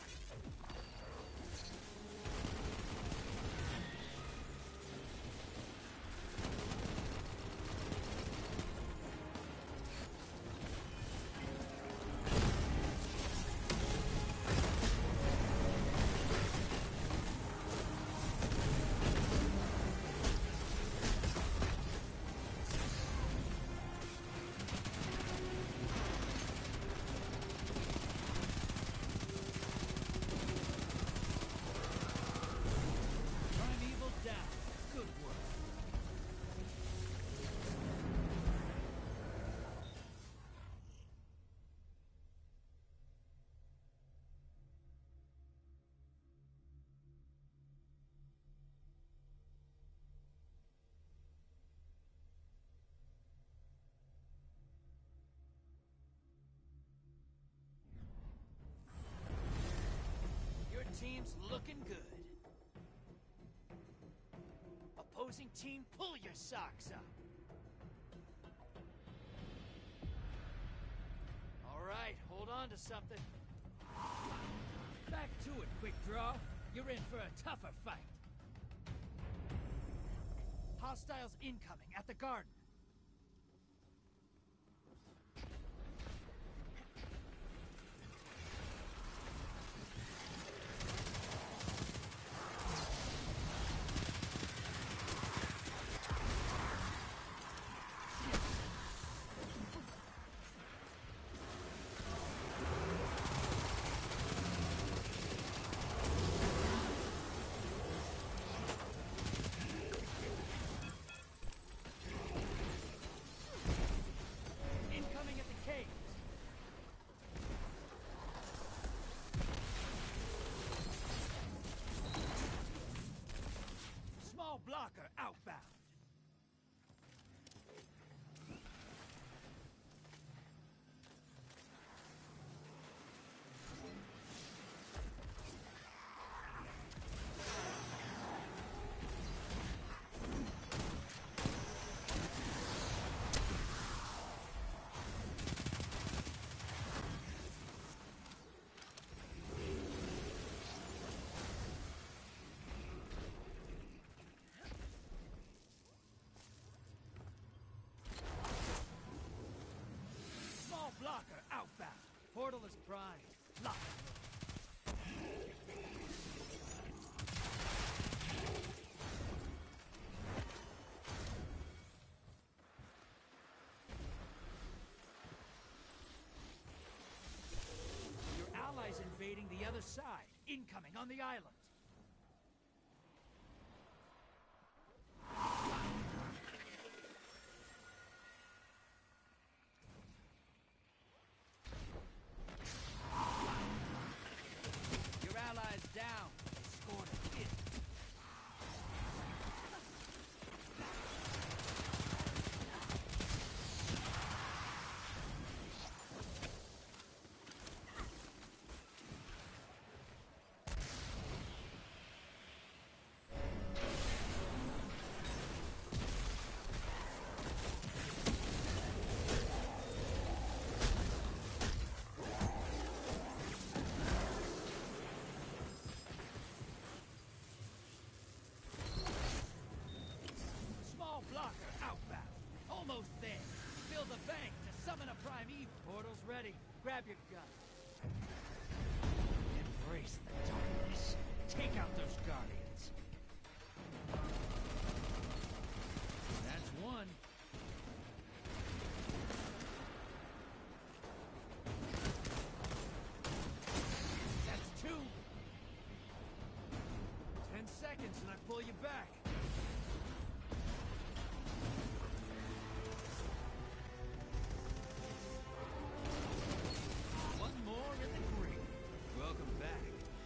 Speaker 1: Primeval down. Good work. Your team's looking good. Opposing team, pull your socks up. All right, hold on to something. Back to it, quick draw. You're in for a tougher fight. Hostiles incoming at the garden. portal is primed. Lock and load. Your allies invading the other side. Incoming on the island. Your allies down. Scored a hit. Small blocker outbound. Almost there. Fill the bank to summon a prime eve. Portal's ready. Grab your gun. Embrace the darkness. Take out those guardians. That's one. That's two. Ten seconds and I pull you back. One more in the grave. Welcome back.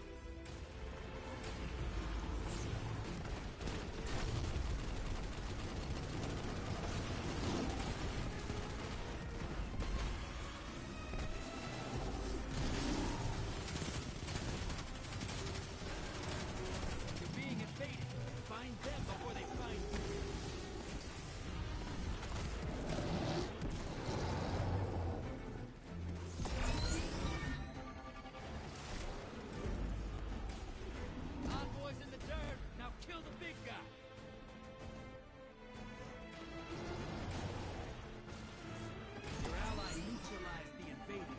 Speaker 1: You're being invaded. Find them before they find you. Envoys in the dirt. Now kill the big guy. Your ally neutralized the invader.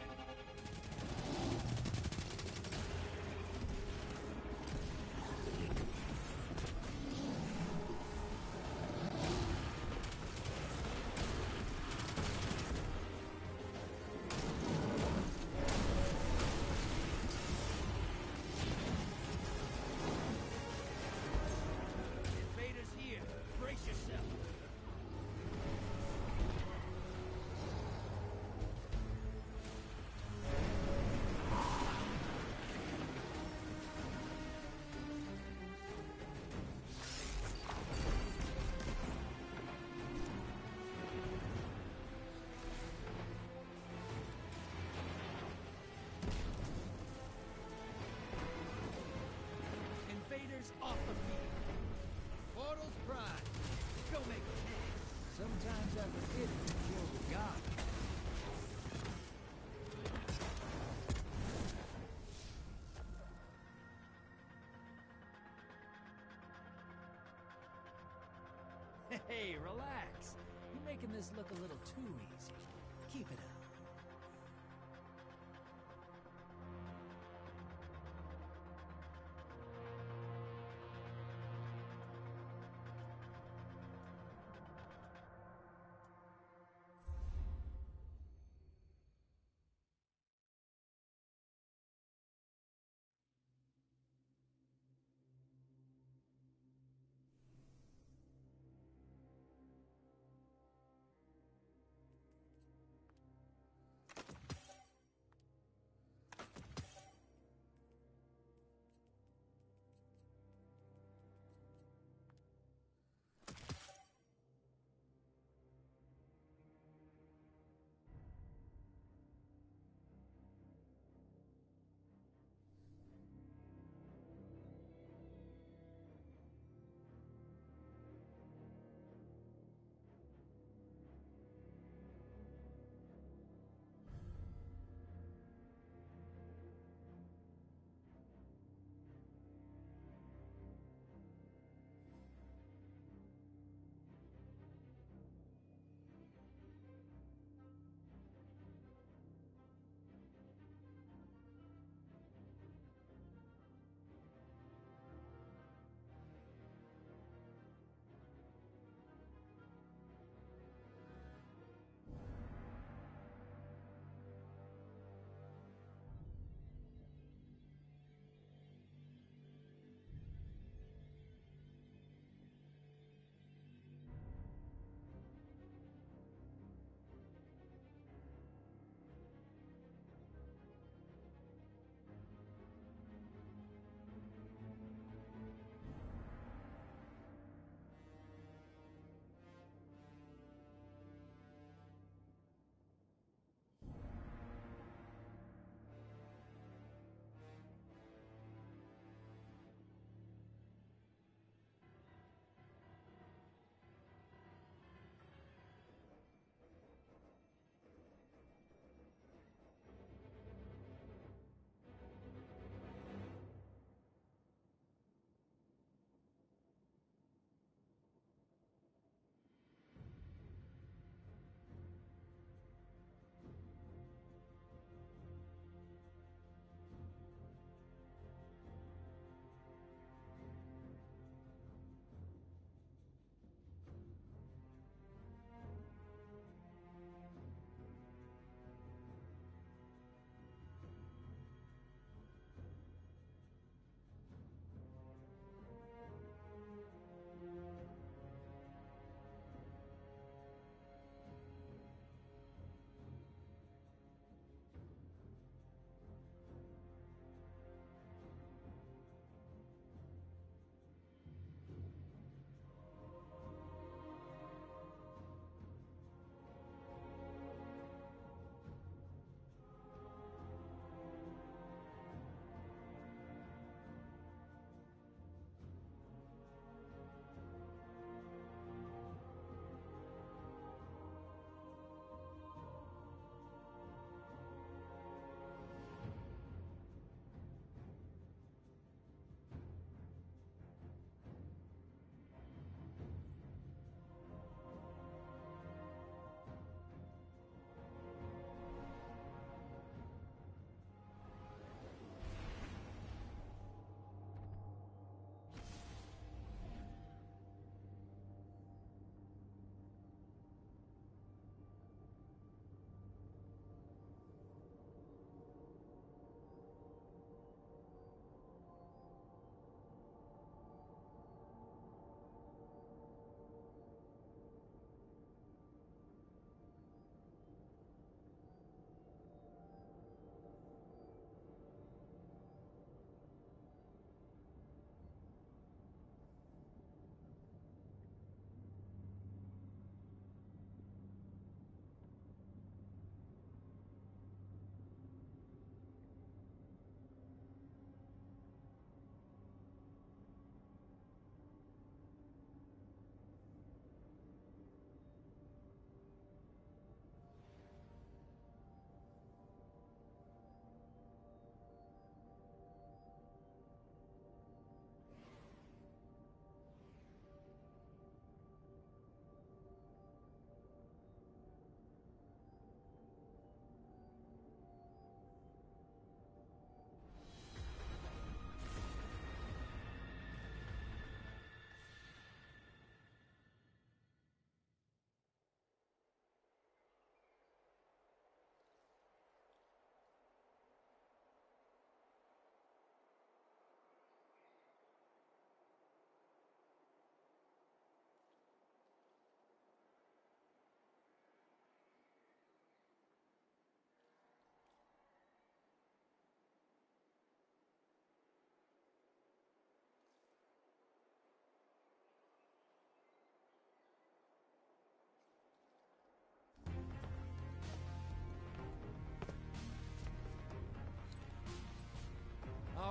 Speaker 1: Invaders here. Brace yourself. Invaders off the field. Portal's prime. Go make a hit. Sometimes I forget to kill the god. Hey, relax. You're making this look a little too easy. Keep it up.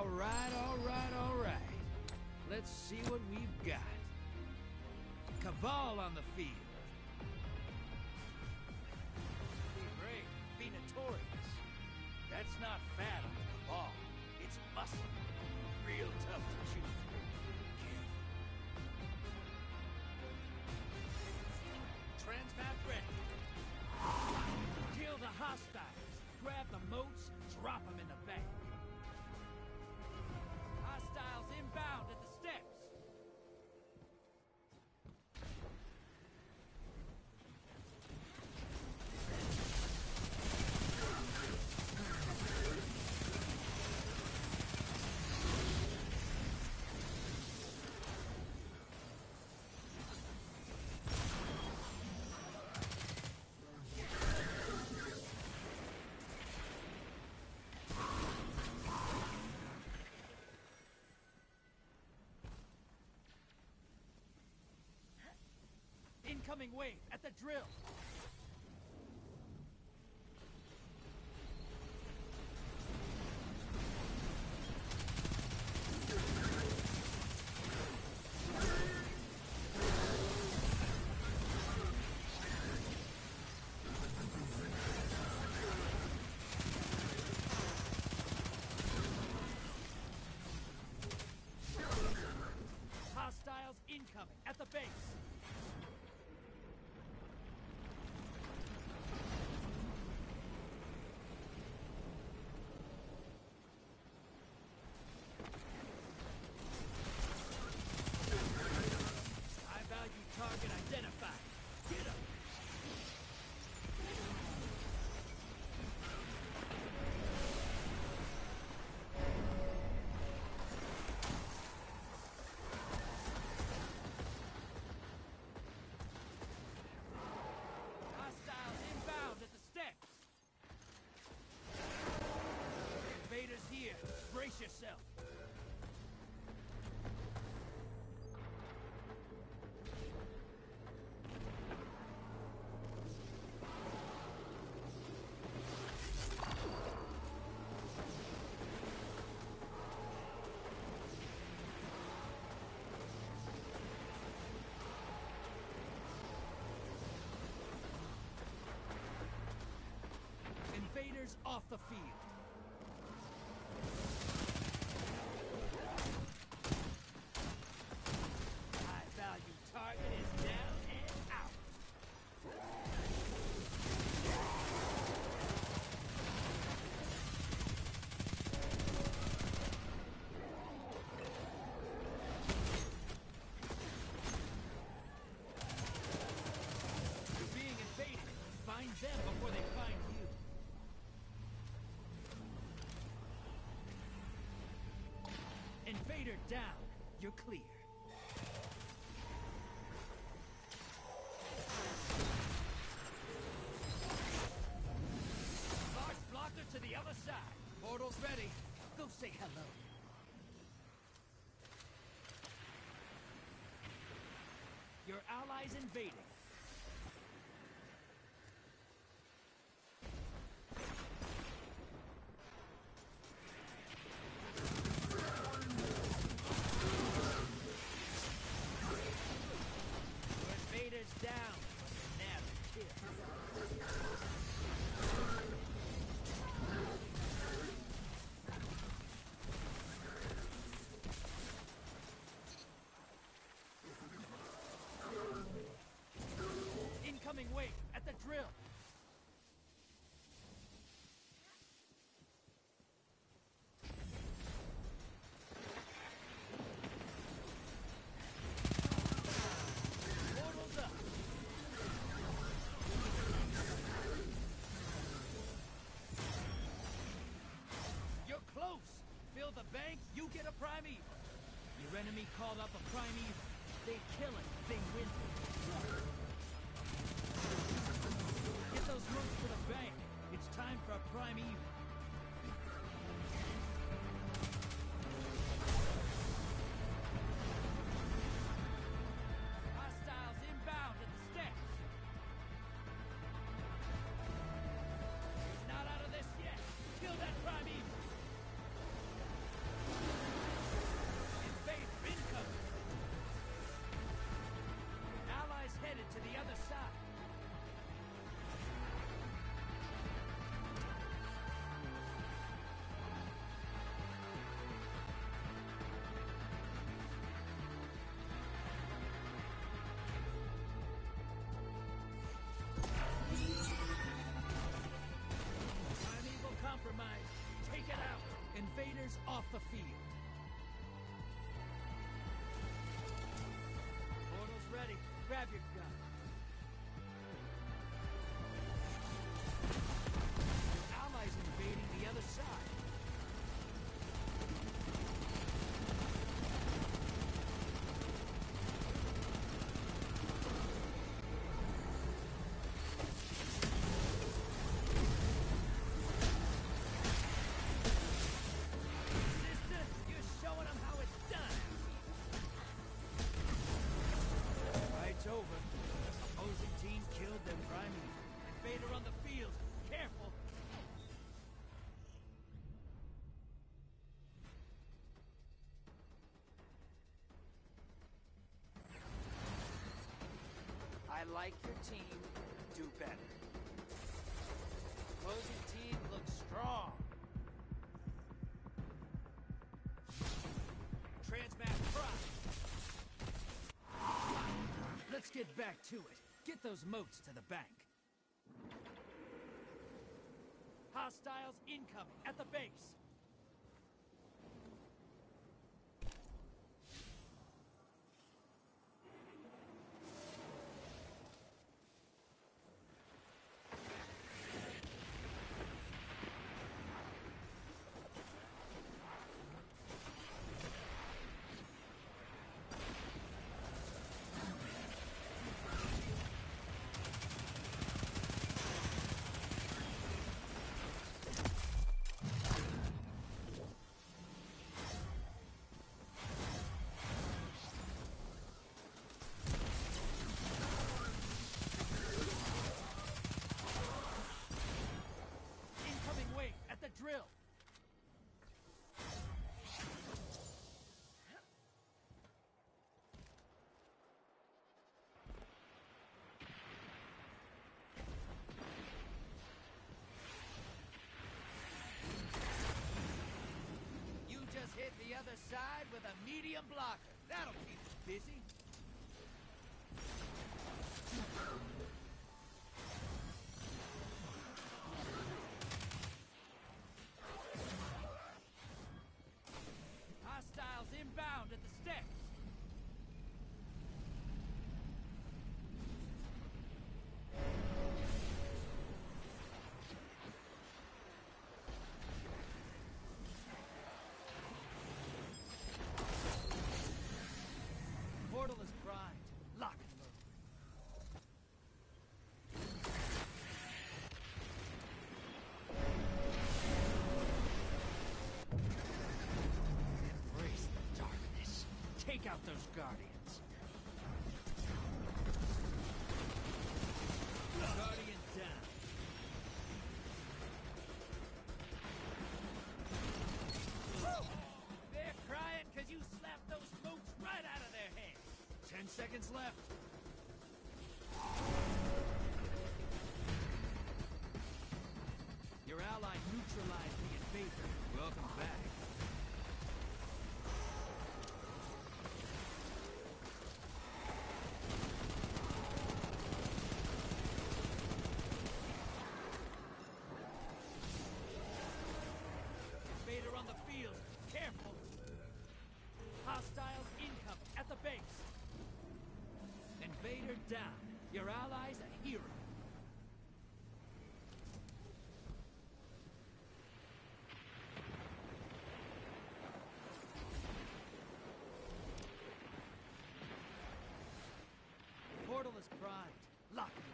Speaker 1: All right, all right, all right. Let's see what we've got. Cabal on the field. Be brave, be notorious. That's not fat on the Cabal. It's muscle. Real tough to chew through. Careful. Transmap ready. Kill the hostiles. Grab the moats, drop them in the bank. Hostiles inbound at the steps. Incoming wave at the drill. Hostiles incoming at the base. Target identified. Get him! Hostiles inbound at the steps. Invaders here. Brace yourself. Invaders off the field. High value target is down and out. You're being invaded. Find them before they find you. Invader down. You're clear. Large blocker to the other side. Portal's ready. Go say hello. Your allies invading. Down. Nab kill. Incoming wave at the drill. The bank, you get a primeval. Your enemy called up a primeval. They kill it, they win it. Get those moves to the bank. It's time for a primeval. Hostiles inbound at the steps. He's not out of this yet. Kill that primeval. off the field. Portal's ready. Grab your gun. Your allies invading the other side. I like your team. Do better. Opposing team looks strong. Transmat Prime. Let's get back to it. Get those moats to the bank. Hostiles incoming at the base. Drill. You just hit the other side with a medium blocker. That'll keep us busy. Inbound at the steps. Portal is primed. Lock and load. Take out those guardians. Guardian down. They're crying because you slapped those moats right out of their heads. Ten seconds left. Your ally neutralized the invader. Welcome back. On the field. Careful. Hostiles incoming at the base. Invader down. Your ally's a hero. Portal is primed. Lock it.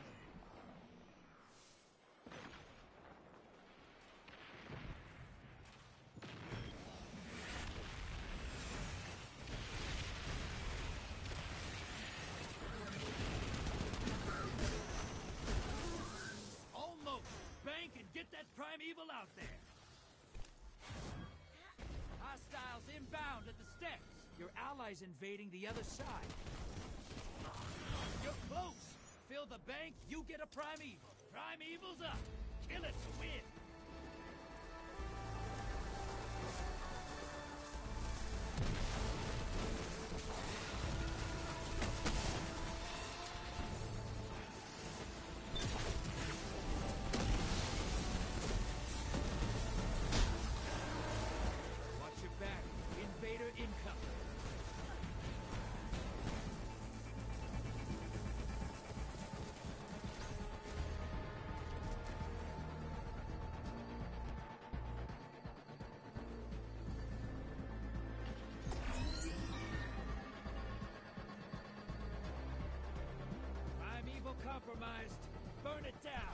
Speaker 1: Get that primeval out there. Hostiles inbound at the steps. Your allies invading the other side. You're close. Fill the bank, you get a primeval. Primeval's up. Kill it to win. compromised. Burn it down.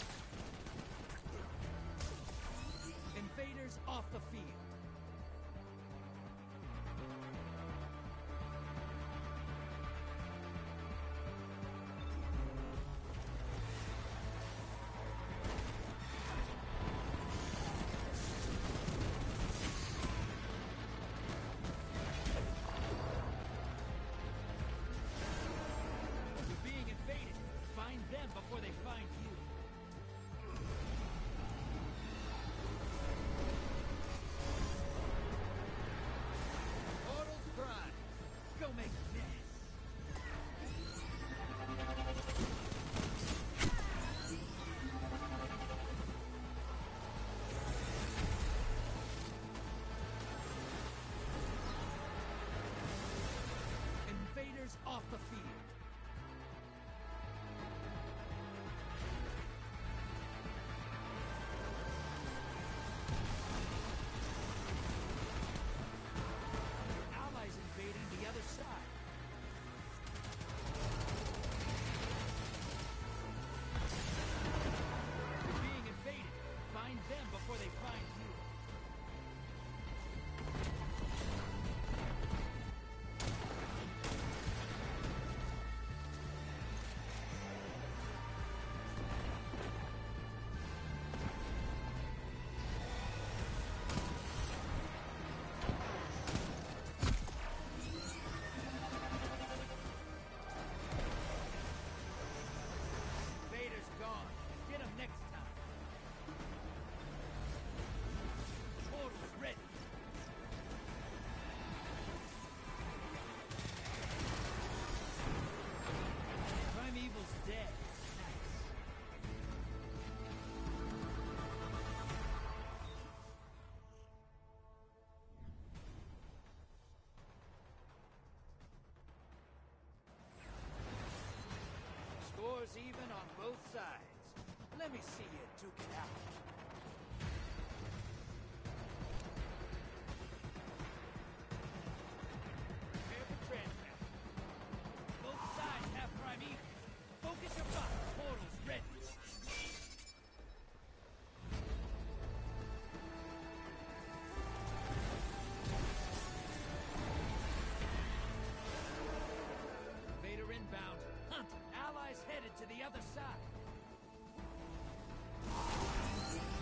Speaker 1: Invaders off the field. You're being invaded. Find them before they find you. Portal's prime. Go make a mess. Invaders off the field. Allies invading the other side. You're being invaded. Find them before they find you. Invaders gone. Get them next time. Portal's ready. Primeval's dead. Nice. Scores even on both sides. Let me see you duke it out. Prepare for transfer. Both sides have Primeval. Focus your fire. Portal's ready. Invader inbound. Hunt. Allies headed to the other side.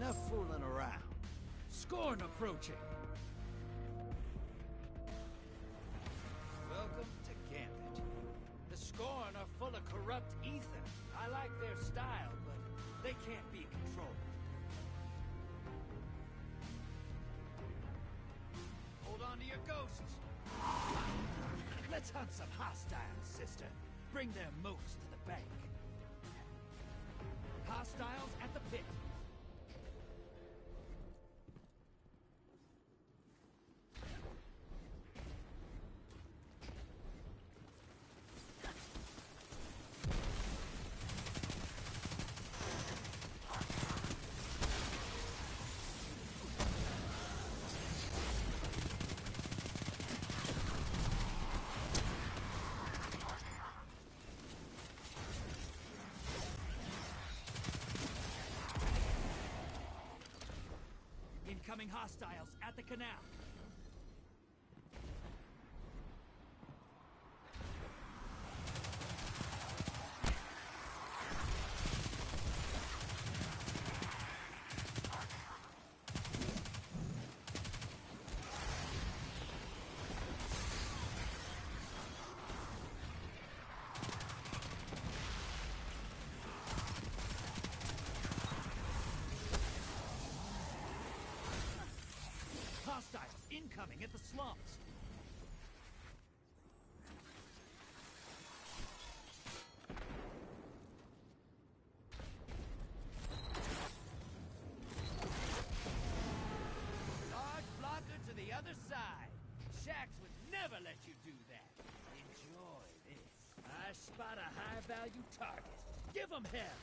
Speaker 12: enough fooling around.
Speaker 1: Scorn approaching.
Speaker 12: Welcome to Gambit.
Speaker 1: The Scorn are full of corrupt ether. I like their style, but they can't be controlled. Hold on to your ghosts. Let's hunt some hostiles, sister. Bring their moats to the bank. Hostiles at the pit. Incoming hostiles at the canal. Hostiles incoming at the slums. Large blocker to the other side. Shaxx would never let you do that. Enjoy this. I spot a high-value target. Give them hell.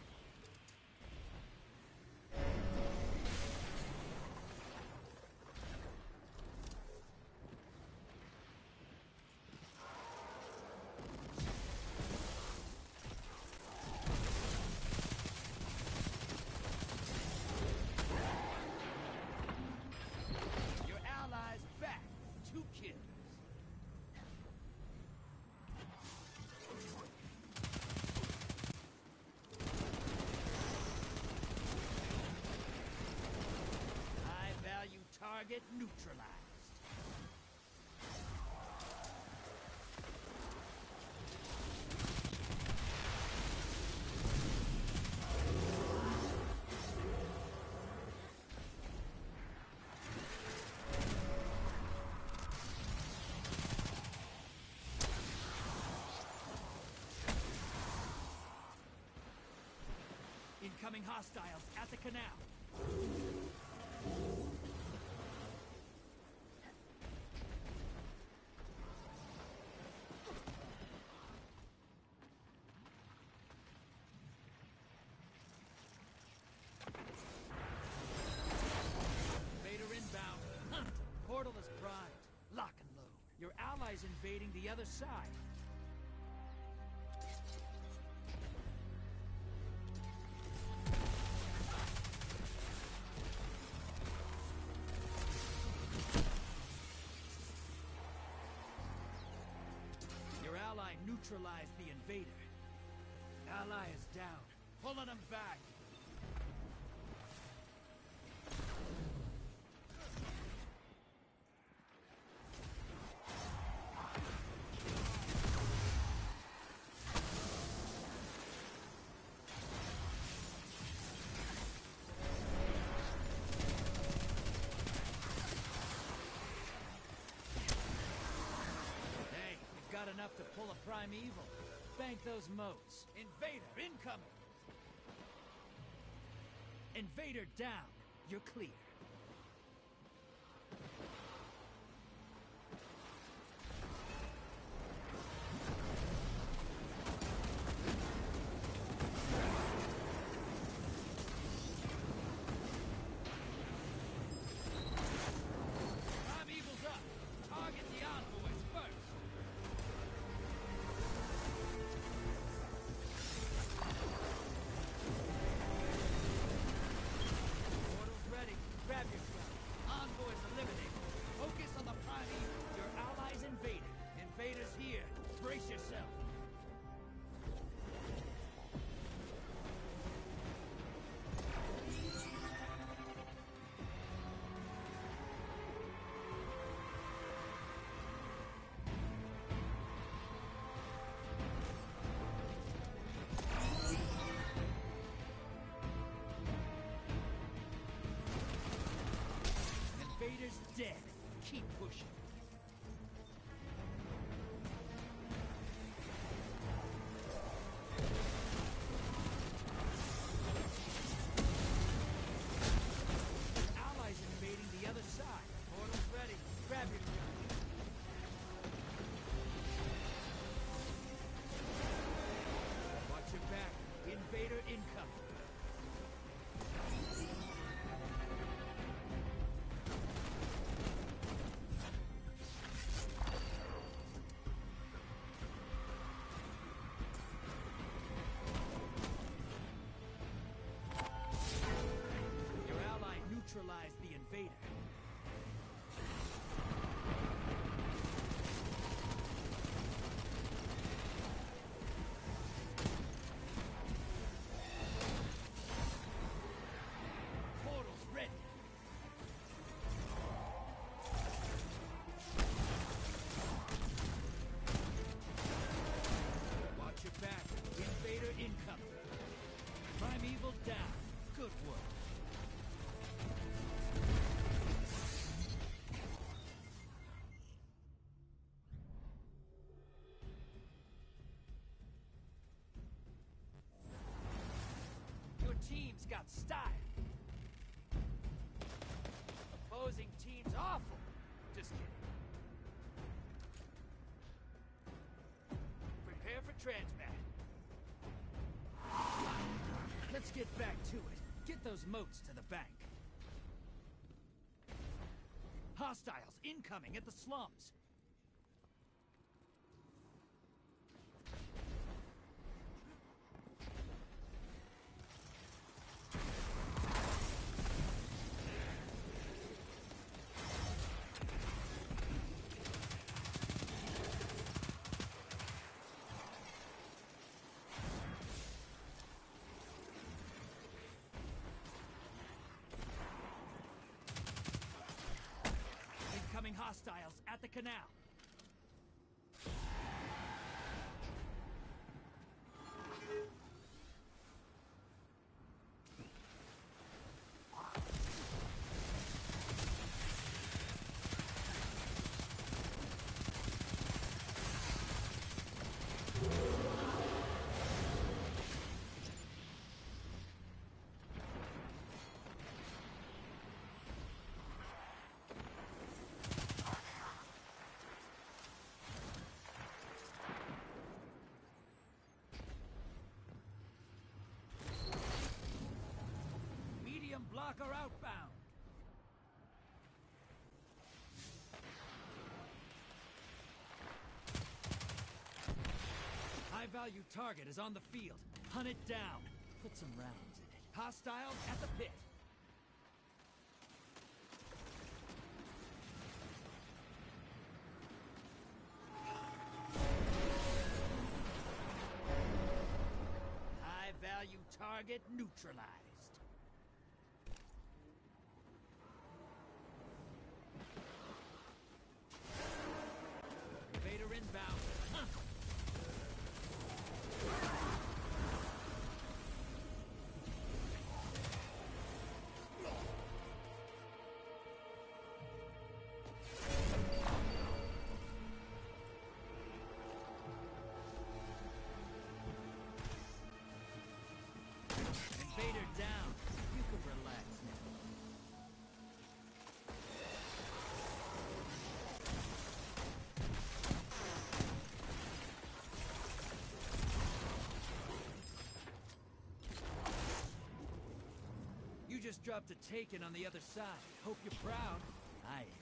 Speaker 1: Target neutralized. Incoming hostiles at the canal. Portal is primed. Lock and load. Your allies invading the other side. Your ally neutralized the invader. Ally is down. Pulling him back. Enough to pull a primeval. Bank those moats. Invader incoming. Invader down. You're clear. Primeval's up. Target the envoys first. Ready. keep pushing. Allies invading the other side. Portal's ready. Grab your gun. Watch your back. Invader incoming. Your ally neutralized the invader. Portal's ready. Watch your back. Invader incoming. Primeval down. Good work. Your team's got style. Opposing team's awful. Just kidding. Prepare for transmat. Let's get back to it. Get those moats to the bank. Hostiles incoming at the slums. Incoming hostiles at the canal. Medium blocker outbound. High-value target is on the field. Hunt it down. Put some rounds in it. Hostiles at the pit. High-value target neutralized. Invader inbound. Huh. Invader down. You can relax now. You just dropped a taken on the other side. Hope you're proud. I am.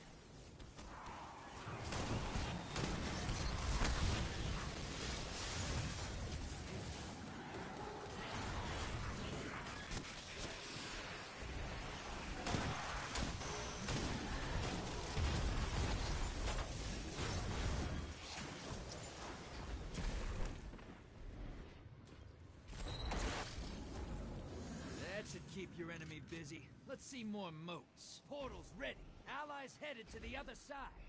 Speaker 1: That should keep your enemy busy. Let's see more moats. Portal's ready. Allies headed to the other side.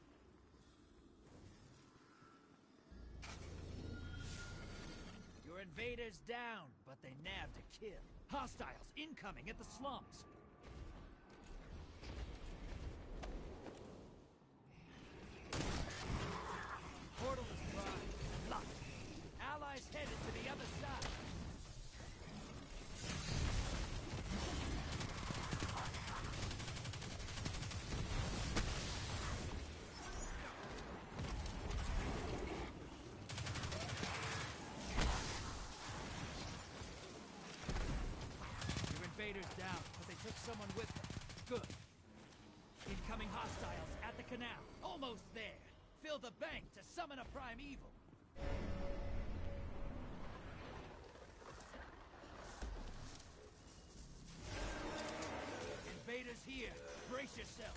Speaker 1: Your Invaders down, but they nabbed a kill. Hostiles incoming at the slums. Portal is primed. Locked. Allies headed to the other side. Your invaders down, but they took someone with them. Good. Incoming hostiles at the canal. Almost there. Fill the bank to summon a primeval. Invaders here. Brace yourself.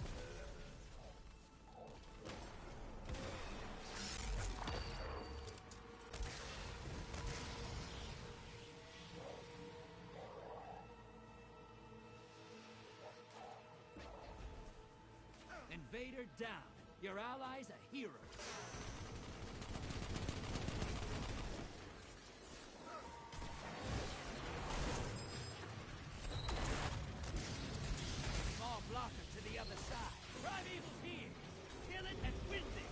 Speaker 1: Invader down. Your ally's a hero. Small blocker to the other side. Primeval's here. Kill it and win it.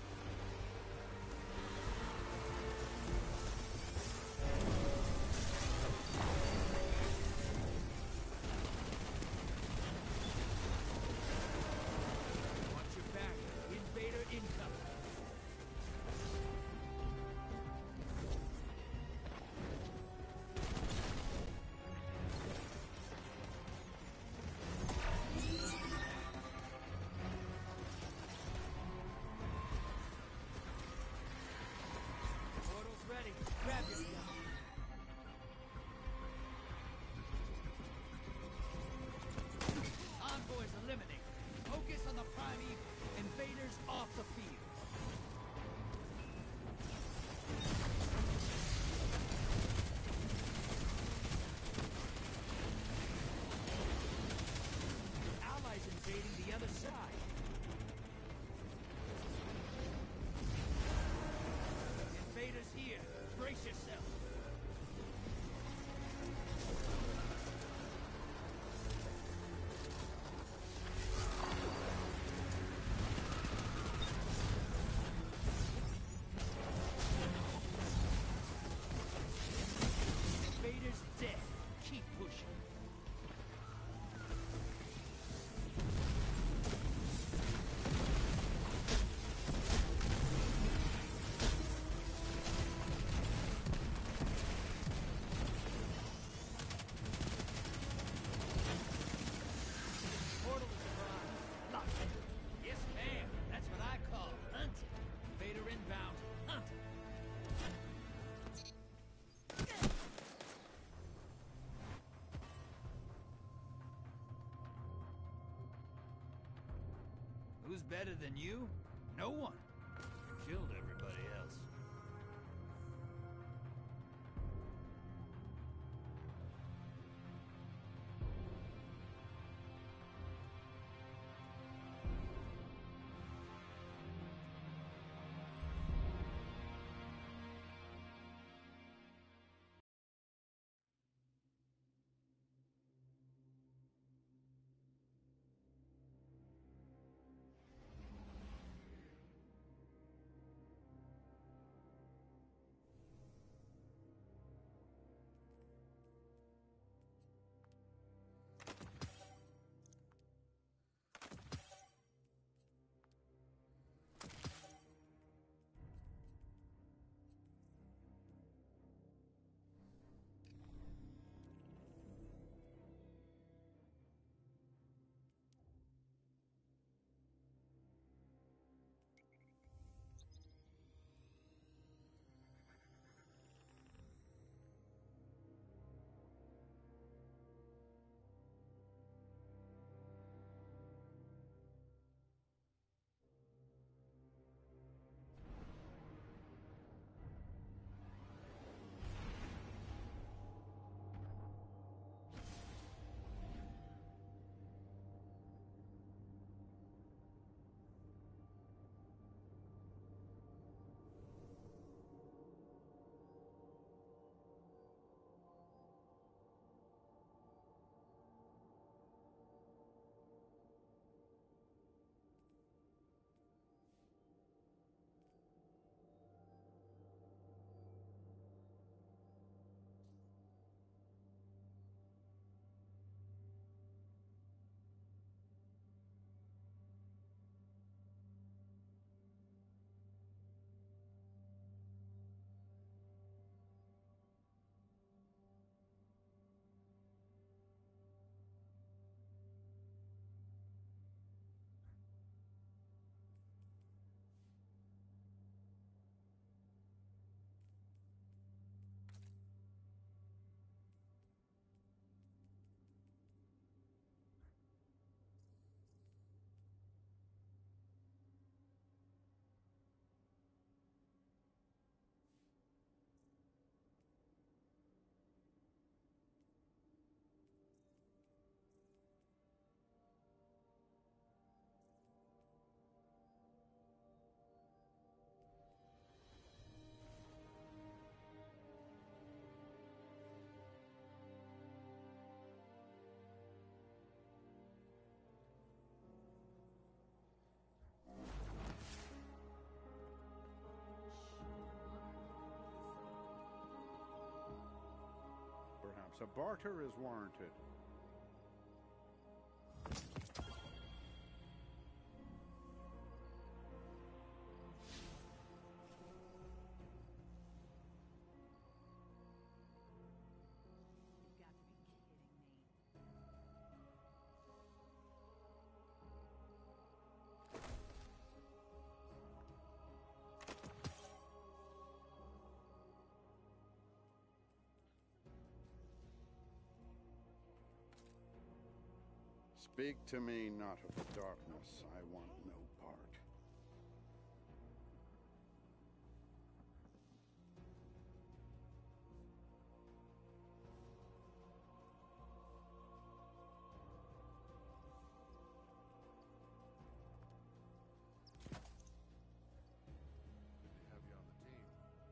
Speaker 1: Watch your back. Invader incoming. Portal's ready. Grab your stuff. Envoys eliminated. Focus on the primeval. Invaders off the field. Allies invading the other side. Invaders here. Brace yourself. Invaders dead. Keep pushing. Portal is primed. Locked. Yes, ma'am. That's what I call hunting. Invader inbound. Hunting. Who's better than you? No one. You killed everybody else.
Speaker 3: a barter is warranted. Speak to me not of the darkness. I want no part.
Speaker 13: Good to have you on the team.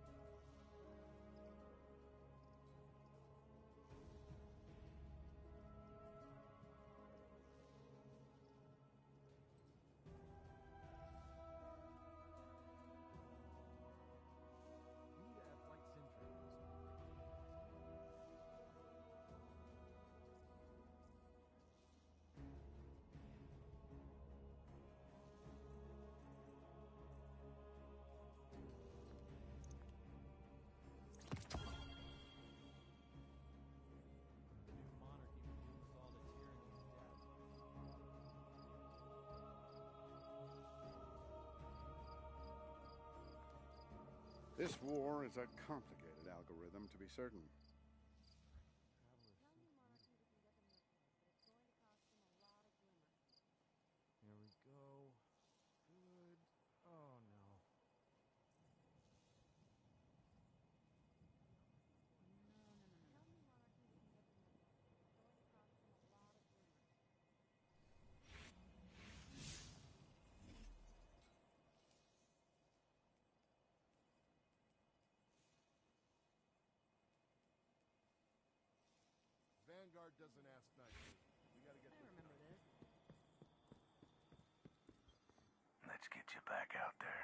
Speaker 3: This war is a complicated algorithm, to be certain.
Speaker 14: Here we go. Good. Oh, no.
Speaker 13: Vanguard doesn't ask nicely. We gotta get this done.
Speaker 6: Let's get you back out there.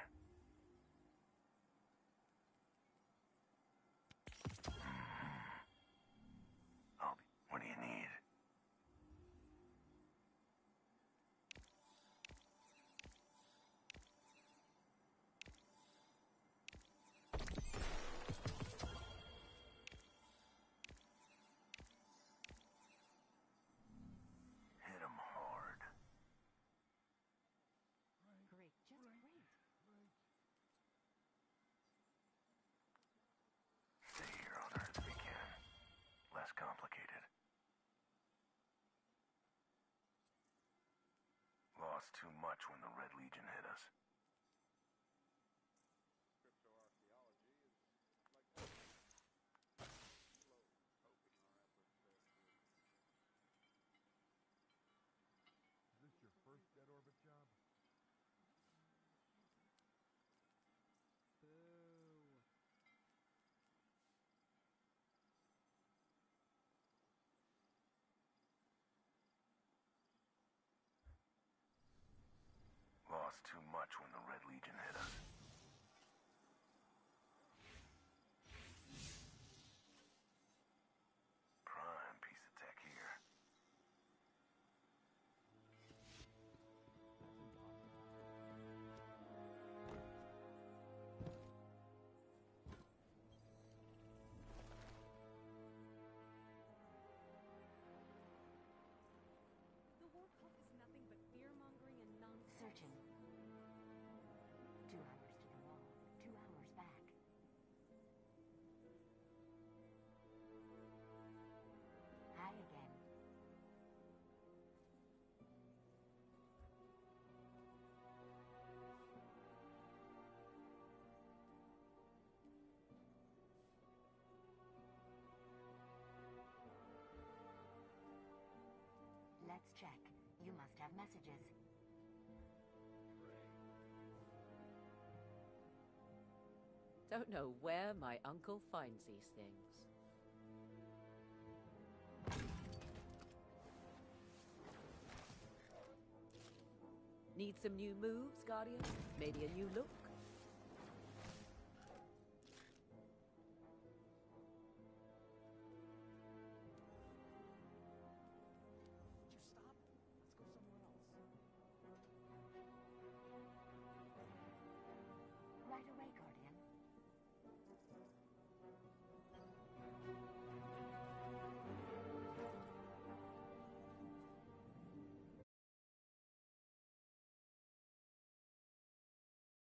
Speaker 6: I'll be, what do you need? Hit 'em hard.
Speaker 11: Great, just great.
Speaker 6: Stay here on Earth if you can. Less complicated. Lost too much when the Red Legion hit us.
Speaker 13: Is this your first dead orbit job?
Speaker 14: Boo.
Speaker 6: Lost too much when the Red Legion hit us. Prime piece of tech here.
Speaker 2: The Warthog is nothing but fear-mongering and nonsense.
Speaker 11: Searching. Two hours to the wall. Two hours back. Hi again. Let's check. You must have messages.
Speaker 5: Don't know where my uncle finds these things. Need some new moves, Guardian? Maybe a new look?